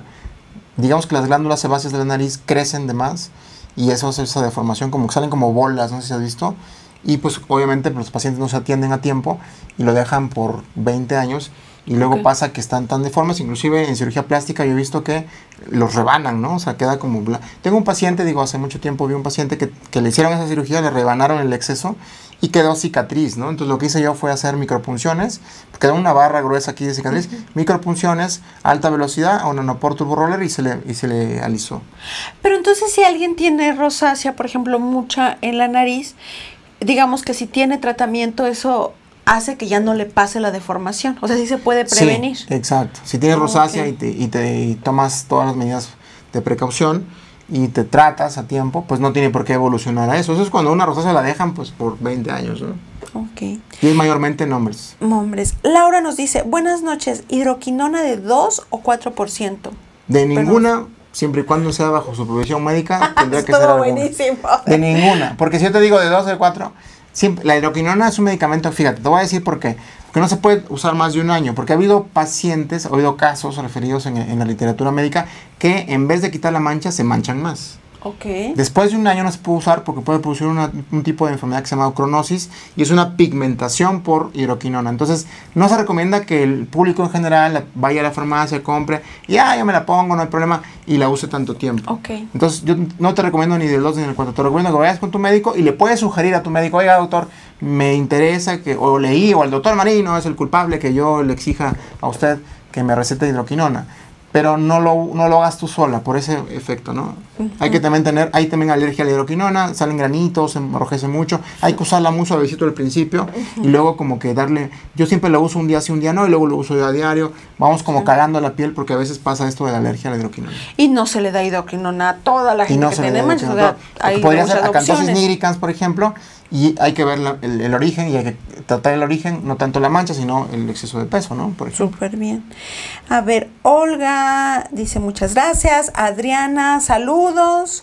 digamos que las glándulas sebáceas de la nariz crecen de más, y eso hace esa deformación, como que salen como bolas, no sé si has visto, y pues obviamente los pacientes no se atienden a tiempo y lo dejan por 20 años, y luego pasa que están tan deformes, inclusive en cirugía plástica yo he visto que los rebanan, ¿no? O sea, queda como... Tengo un paciente, hace mucho tiempo vi un paciente que le hicieron esa cirugía, le rebanaron el exceso y quedó cicatriz, ¿no? Entonces lo que hice yo fue hacer micropunciones, quedó una barra gruesa aquí de cicatriz, micropunciones, alta velocidad, a un nanopor turbo roller, y se le alisó. Pero entonces si alguien tiene rosácea, por ejemplo, mucha en la nariz, digamos que si tiene tratamiento, eso hace que ya no le pase la deformación. O sea, sí se puede prevenir. Sí, exacto. Si tienes rosácea y te tomas todas las medidas de precaución y te tratas a tiempo, pues no tiene por qué evolucionar a eso. Eso es cuando una rosácea la dejan pues por 20 años, ¿no? Ok. Y es mayormente en hombres. Hombres. Laura nos dice, buenas noches, ¿hidroquinona de 2 o 4%? De ninguna, siempre y cuando sea bajo supervisión médica, tendría que ser alguna. Buenísimo. De ninguna. Porque si yo te digo de 2 o de 4... la hidroquinona es un medicamento, fíjate, te voy a decir por qué. Porque no se puede usar más de un año. Porque ha habido pacientes, ha habido casos referidos en la literatura médica que en vez de quitar la mancha, se manchan más. Okay. Después de un año no se puede usar porque puede producir un tipo de enfermedad que se llama cronosis, y es una pigmentación por hidroquinona. Entonces no se recomienda que el público en general vaya a la farmacia, compre y yo me la pongo, no hay problema, y la use tanto tiempo. Okay. Entonces yo no te recomiendo ni del 2 ni del 4, te recomiendo que vayas con tu médico y le puedes sugerir a tu médico, oiga doctor, me interesa o leí, o el doctor Marino es el culpable que yo le exija a usted que me recete hidroquinona. pero no lo hagas tú sola por ese efecto, ¿no? Hay que también hay también alergia a la hidroquinona, salen granitos, se enrojece mucho, hay que usarla muy suavecito al principio y luego como que yo siempre la uso un día sí, un día no, y luego lo uso yo a diario, vamos como calando la piel porque a veces pasa esto de la alergia a la hidroquinona. Y no se le da hidroquinona a toda la gente que tiene manchas, podría ser acantosis nigricans, por ejemplo, y hay que ver el origen y hay que tratar el origen, no tanto la mancha, sino el exceso de peso, ¿no? Súper bien. A ver, Olga dice muchas gracias. Adriana, saludos.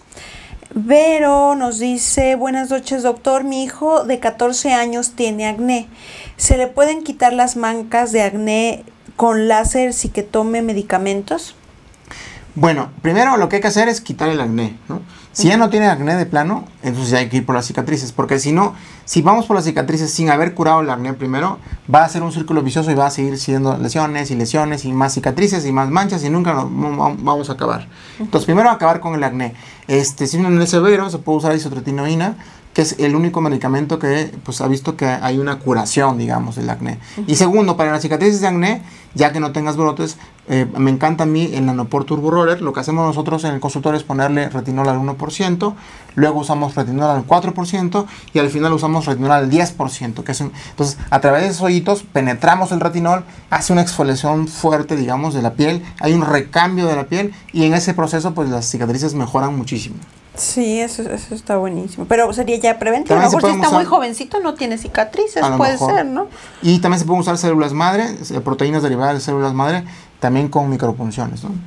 Vero nos dice, buenas noches, doctor. Mi hijo de 14 años tiene acné. ¿Se le pueden quitar las manchas de acné con láser si que tome medicamentos? Bueno, primero lo que hay que hacer es quitar el acné, ¿no? Si ya no tiene acné de plano, entonces ya hay que ir por las cicatrices, porque si no, si vamos por las cicatrices sin haber curado el acné primero, va a ser un círculo vicioso y va a seguir siendo lesiones y más cicatrices y más manchas y nunca vamos a acabar. Entonces, primero acabar con el acné. Si es un acné severo, se puede usar isotretinoína, que es el único medicamento que pues ha visto que hay una curación, digamos, del acné. Y segundo, para las cicatrices de acné, ya que no tengas brotes, me encanta a mí el Nanopor Turbo Roller. Lo que hacemos nosotros en el consultorio es ponerle retinol al 1%, luego usamos retinol al 4% y al final usamos retinol al 10%. Entonces, a través de esos hoyitos penetramos el retinol, hace una exfoliación fuerte, digamos, de la piel, hay un recambio de la piel y en ese proceso pues las cicatrices mejoran muchísimo. Sí, eso está buenísimo. Pero sería ya preventivo. A lo mejor si está muy jovencito no tiene cicatrices, puede ser, ¿no? Y también se pueden usar células madre, proteínas derivadas de células madre, también con micropunciones, ¿no?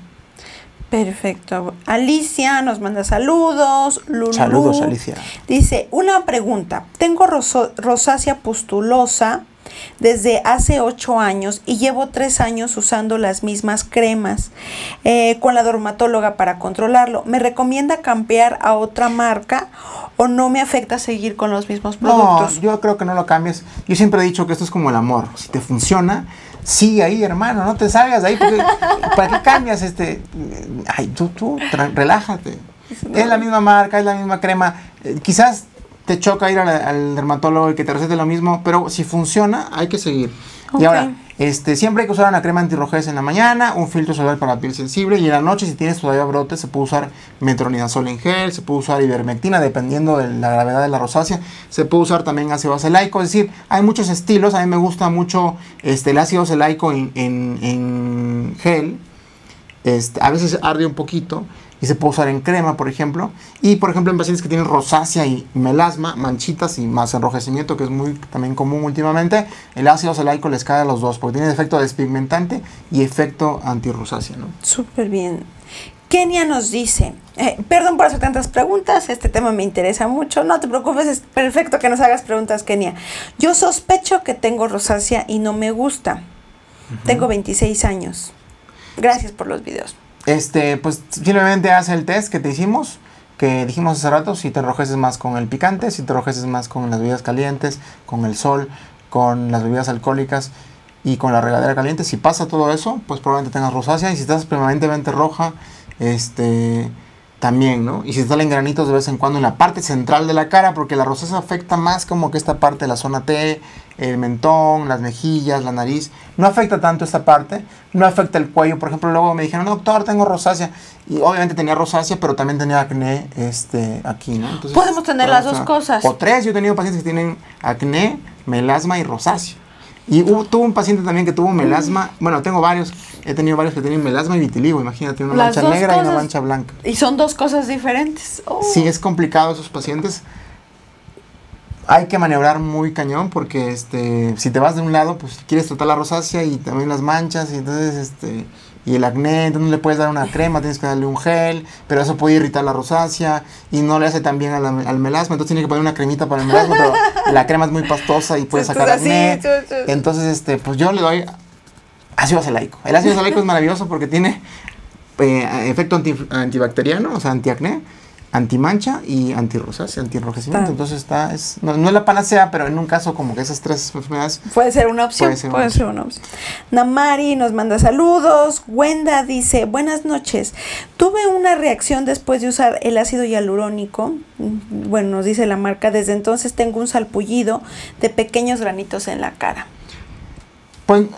Perfecto. Alicia nos manda saludos. Lulú saludos, Alicia. Dice, una pregunta. Tengo rosácea pustulosa desde hace 8 años y llevo 3 años usando las mismas cremas con la dermatóloga para controlarlo. ¿Me recomienda cambiar a otra marca o no me afecta seguir con los mismos productos? No, yo creo que no lo cambies. Yo siempre he dicho que esto es como el amor. Si te funciona, sigue ahí, hermano, no te salgas de ahí. Porque, ¿para qué cambias? Ay, tú relájate. No. Es la misma marca, es la misma crema. Quizás te choca ir al dermatólogo y que te recete lo mismo, pero si funciona, hay que seguir. Okay. Y ahora, siempre hay que usar una crema antirrojez en la mañana, un filtro solar para la piel sensible, y en la noche, si tienes todavía brotes, se puede usar metronidazol en gel, se puede usar ivermectina, dependiendo de la gravedad de la rosácea, se puede usar también ácido acelaico, es decir, hay muchos estilos. A mí me gusta mucho el ácido acelaico en gel, a veces arde un poquito, y se puede usar en crema, por ejemplo. Y, por ejemplo, en pacientes que tienen rosácea y melasma, manchitas y más enrojecimiento, que es muy también común últimamente, el ácido acelaico les cae a los dos, porque tiene efecto despigmentante y efecto antirrosácea, ¿no? Súper bien. Kenia nos dice, perdón por hacer tantas preguntas, este tema me interesa mucho. No te preocupes, es perfecto que nos hagas preguntas, Kenia. Yo sospecho que tengo rosácea y no me gusta. Tengo 26 años. Gracias por los videos. Pues simplemente haz el test que te hicimos, que dijimos hace rato, si te enrojeces más con el picante, si te enrojeces más con las bebidas calientes, con el sol, con las bebidas alcohólicas y con la regadera caliente. Si pasa todo eso, pues probablemente tengas rosácea, y si estás permanentemente roja, también, ¿no? Y si te salen granitos de vez en cuando en la parte central de la cara, porque la rosácea afecta más como que esta parte de la zona T, el mentón, las mejillas, la nariz. No afecta tanto esta parte, no afecta el cuello. Por ejemplo, luego me dijeron, doctor, tengo rosácea. Y obviamente tenía rosácea, pero también tenía acné aquí, ¿no? Entonces, podemos tener las dos cosas. O tres. Yo he tenido pacientes que tienen acné, melasma y rosácea. Y tuve un paciente también que tuvo melasma. Bueno, tengo varios. He tenido varios que tienen melasma y vitiligo. Imagínate, una mancha negra y una mancha blanca. Y son dos cosas diferentes. Oh. Sí, es complicado esos pacientes. Hay que maniobrar muy cañón porque si te vas de un lado, pues quieres tratar la rosácea y también las manchas. Y entonces, y el acné, entonces no le puedes dar una crema, tienes que darle un gel, pero eso puede irritar la rosácea y no le hace tan bien al melasma, entonces tiene que poner una cremita para el melasma, pero la crema es muy pastosa y puede sacar acné. Entonces, pues yo le doy ácido acelaico. El ácido acelaico es maravilloso porque tiene efecto antibacteriano, o sea, antiacné, antimancha y antirrosácea, antienrojecimiento. Entonces no es la panacea, pero en un caso como que esas tres enfermedades puede ser una opción. Puede ser una opción. Namari nos manda saludos. Wenda dice, buenas noches. Tuve una reacción después de usar el ácido hialurónico. Bueno, nos dice la marca. Desde entonces tengo un salpullido de pequeños granitos en la cara. Pues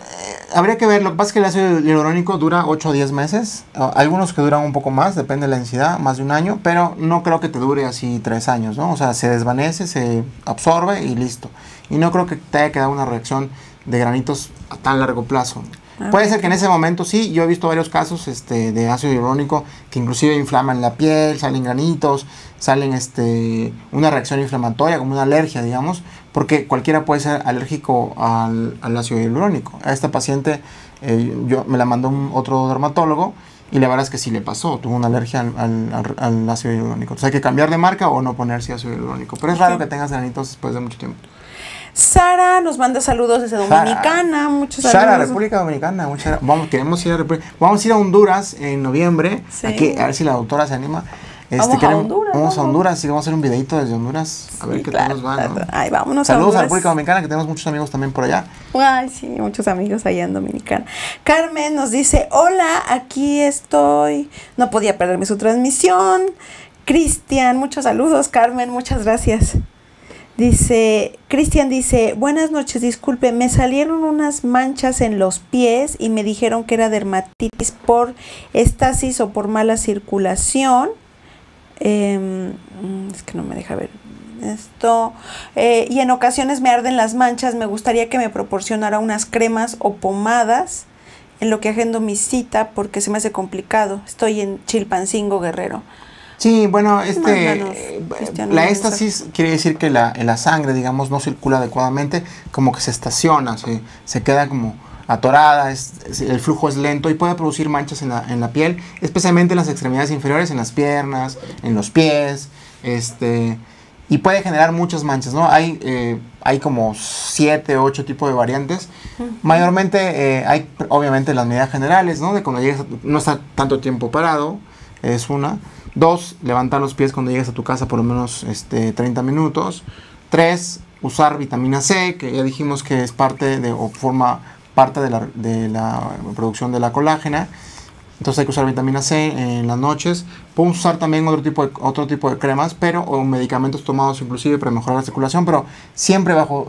habría que ver. Lo que pasa es que el ácido hialurónico dura 8 o 10 meses. Algunos que duran un poco más, depende de la densidad, más de un año, pero no creo que te dure así 3 años, ¿no? O sea, se desvanece, se absorbe y listo. Y no creo que te haya quedado una reacción de granitos a tan largo plazo. Puede ser que en ese momento sí. Yo he visto varios casos de ácido hialurónico que inclusive inflaman la piel, salen granitos, salen una reacción inflamatoria, como una alergia, digamos, porque cualquiera puede ser alérgico al ácido hialurónico. A esta paciente me la mandó otro dermatólogo y la verdad es que sí le pasó, tuvo una alergia al ácido hialurónico. Entonces hay que cambiar de marca o no ponerse ácido hialurónico, pero es raro que tengas granitos después de mucho tiempo. Sara nos manda saludos desde Dominicana, muchos saludos. Sara, República Dominicana, queremos ir vamos a ir a Honduras en noviembre, aquí, a ver si la doctora se anima. Vamos a Honduras. Vamos a Honduras y vamos a hacer un videito desde Honduras, a ver qué tal nos va, ¿no? Ay, vámonos. Saludos a la República Dominicana, que tenemos muchos amigos también por allá. Ay, sí, muchos amigos allá en Dominicana. Carmen nos dice, hola, aquí estoy, no podía perderme su transmisión. Cristian, muchos saludos, Carmen, muchas gracias. Cristian dice, buenas noches, disculpe, me salieron unas manchas en los pies y me dijeron que era dermatitis por estasis o por mala circulación. Es que no me deja ver esto. Y en ocasiones me arden las manchas, me gustaría que me proporcionara unas cremas o pomadas en lo que agendo mi cita porque se me hace complicado. Estoy en Chilpancingo, Guerrero. Sí, bueno, la éstasis quiere decir que la sangre, digamos, no circula adecuadamente, como que se estaciona, se queda como atorada, el flujo es lento y puede producir manchas en la piel, especialmente en las extremidades inferiores, en las piernas, en los pies, y puede generar muchas manchas, ¿no? Hay como 7 o 8 tipos de variantes. Mayormente hay, obviamente, las medidas generales, ¿no? De cuando llegas, no estar tanto tiempo parado, es una. 2, levantar los pies cuando llegues a tu casa por lo menos 30 minutos. 3, usar vitamina C, que ya dijimos que es forma parte de la producción de la colágena. Entonces hay que usar vitamina C en las noches. Podemos usar también otro tipo de cremas, o medicamentos tomados inclusive para mejorar la circulación, pero siempre bajo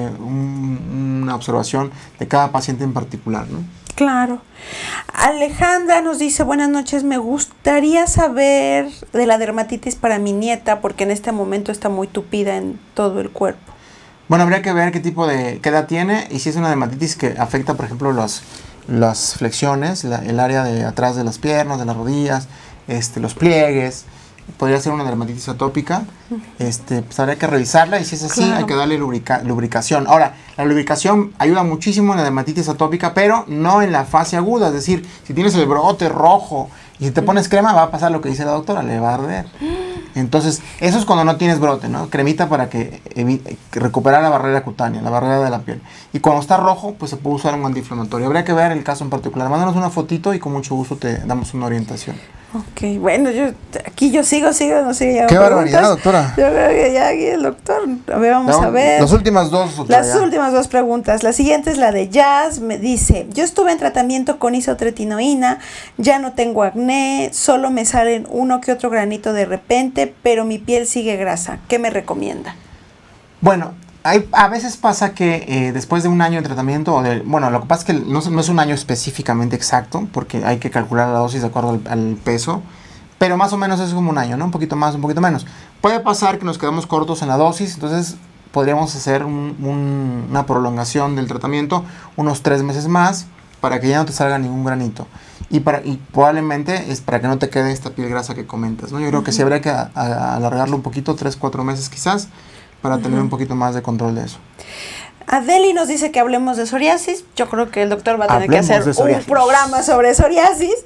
una observación de cada paciente en particular, ¿no? Claro. Alejandra nos dice, buenas noches, me gustaría saber de la dermatitis para mi nieta porque en este momento está muy tupida en todo el cuerpo. Bueno, habría que ver qué edad tiene y si es una dermatitis que afecta, por ejemplo, las flexiones, el área de atrás de las piernas, de las rodillas, los pliegues. Podría ser una dermatitis atópica, pues habría que revisarla y si es así, claro, hay que darle lubricación. Ahora, la lubricación ayuda muchísimo en la dermatitis atópica, pero no en la fase aguda, es decir, si tienes el brote rojo y si te pones crema va a pasar lo que dice la doctora, le va a arder. Entonces, eso es cuando no tienes brote, ¿no? Cremita para que recuperar la barrera cutánea, la barrera de la piel. Y cuando está rojo, pues se puede usar un antiinflamatorio. Habría que ver el caso en particular. Mándanos una fotito y con mucho gusto te damos una orientación. Ok, bueno, yo sigo, no sé. Ya qué barbaridad, doctora. Yo creo que ya aquí el doctor. A ver, vamos a ver. Las últimas dos, doctora. Las últimas dos preguntas. La siguiente es la de Jazz. Me dice, yo estuve en tratamiento con isotretinoína, ya no tengo acné, solo me salen uno que otro granito de repente, pero mi piel sigue grasa. ¿Qué me recomienda? Bueno, a veces pasa que después de un año de tratamiento, lo que pasa es que no es un año específicamente exacto, porque hay que calcular la dosis de acuerdo al peso, pero más o menos es como un año, ¿no? Un poquito más, un poquito menos. Puede pasar que nos quedamos cortos en la dosis, entonces podríamos hacer una prolongación del tratamiento, unos 3 meses más, para que ya no te salga ningún granito. Y probablemente es para que no te quede esta piel grasa que comentas, ¿no? Yo creo que sí habría que alargarlo un poquito, 3, 4 meses quizás, para tener un poquito más de control de eso. Adeli nos dice que hablemos de psoriasis. Yo creo que el doctor va a tener que hacer un programa sobre psoriasis.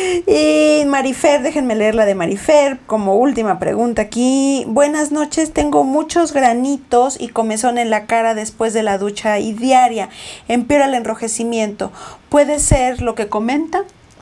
Y Marifer, déjenme leer la de Marifer como última pregunta aquí. Buenas noches, tengo muchos granitos y comezón en la cara después de la ducha y diaria. Empeora el enrojecimiento. ¿Puede ser lo que comenta?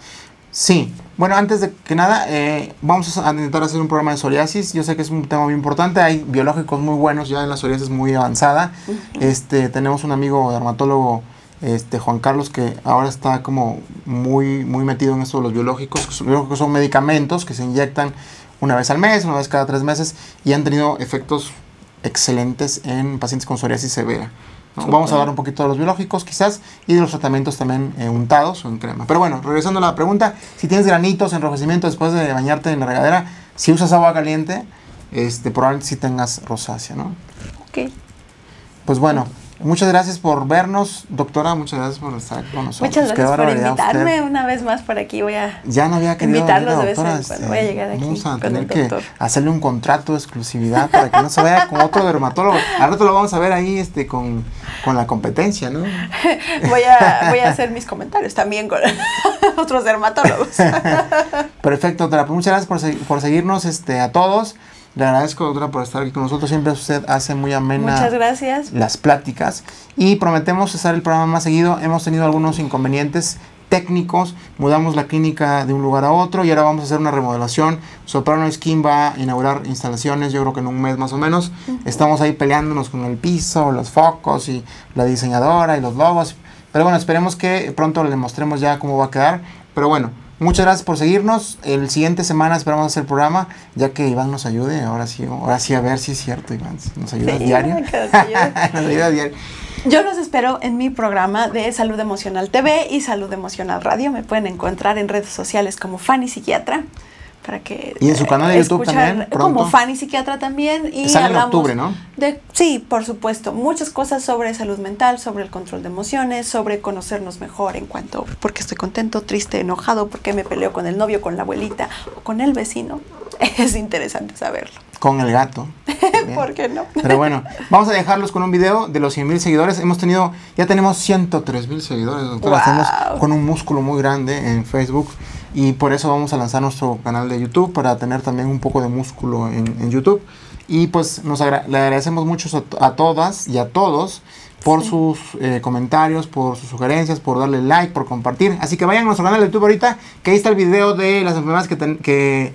Sí. Bueno, antes de que nada, vamos a intentar hacer un programa de psoriasis. Yo sé que es un tema muy importante. Hay biológicos muy buenos ya en la psoriasis muy avanzada. Tenemos un amigo dermatólogo, Juan Carlos, que ahora está como muy metido en esto de los biológicos. Los biológicos son medicamentos que se inyectan una vez al mes, una vez cada 3 meses, y han tenido efectos excelentes en pacientes con psoriasis severa. ¿no? Vamos a hablar un poquito de los biológicos quizás y de los tratamientos también untados o en crema. Pero bueno, regresando a la pregunta, si tienes granitos, enrojecimiento después de bañarte en la regadera, si usas agua caliente, probablemente sí tengas rosácea, ¿no? Ok. Pues bueno, muchas gracias por vernos, doctora, muchas gracias por estar con nosotros. Muchas gracias por invitarme una vez más por aquí. Voy a ya no había querido invitarlos de vez en cuando. Voy a llegar aquí. Vamos a tener que hacerle un contrato de exclusividad para que no se vaya con otro dermatólogo. Al rato lo vamos a ver ahí con la competencia, ¿no? Voy a hacer mis comentarios también con otros dermatólogos. Perfecto, doctora. Pues muchas gracias por seguirnos a todos. Le agradezco, doctora, por estar aquí con nosotros. Siempre usted hace muy amena. Muchas gracias. Las pláticas. Y prometemos hacer el programa más seguido. Hemos tenido algunos inconvenientes técnicos. Mudamos la clínica de un lugar a otro y ahora vamos a hacer una remodelación. Soprano Skin va a inaugurar instalaciones, yo creo que en un mes más o menos. Estamos ahí peleándonos con el piso, los focos y la diseñadora y los logos. Pero bueno, esperemos que pronto le mostremos ya cómo va a quedar. Pero bueno, muchas gracias por seguirnos. El siguiente semana esperamos hacer el programa, ya que Iván nos ayude. Ahora sí a ver si es cierto, Iván. ¿Nos ayuda diario? Nos ayuda diario. Yo los espero en mi programa de Salud Emocional TV y Salud Emocional Radio. Me pueden encontrar en redes sociales como Fanny Psiquiatra. Para que, y en su canal de YouTube también, pronto. Como Fanny Psiquiatra también. Y sale en octubre, ¿no? Sí, por supuesto. Muchas cosas sobre salud mental, sobre el control de emociones, sobre conocernos mejor en cuanto, porque estoy contento, triste, enojado, porque me peleo con el novio, con la abuelita o con el vecino. Es interesante saberlo. Con el gato. ¿Por qué no? Pero bueno, vamos a dejarlos con un video de los 100,000 seguidores. Ya tenemos 103,000 seguidores, doctora. Wow. Estamos con un músculo muy grande en Facebook. Y por eso vamos a lanzar nuestro canal de YouTube, para tener también un poco de músculo en YouTube. Y pues le agradecemos mucho a todas y a todos por sus comentarios, por sus sugerencias, por darle like, por compartir. Así que vayan a nuestro canal de YouTube ahorita, que ahí está el video de las enfermedades que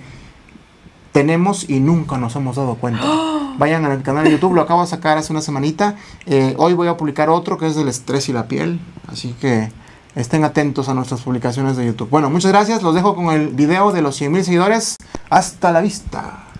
tenemos y nunca nos hemos dado cuenta. Vayan al canal de YouTube, lo acabo de sacar hace una semanita. Hoy voy a publicar otro que es del estrés y la piel. Así que estén atentos a nuestras publicaciones de YouTube. Bueno, muchas gracias. Los dejo con el video de los 100,000 seguidores. Hasta la vista.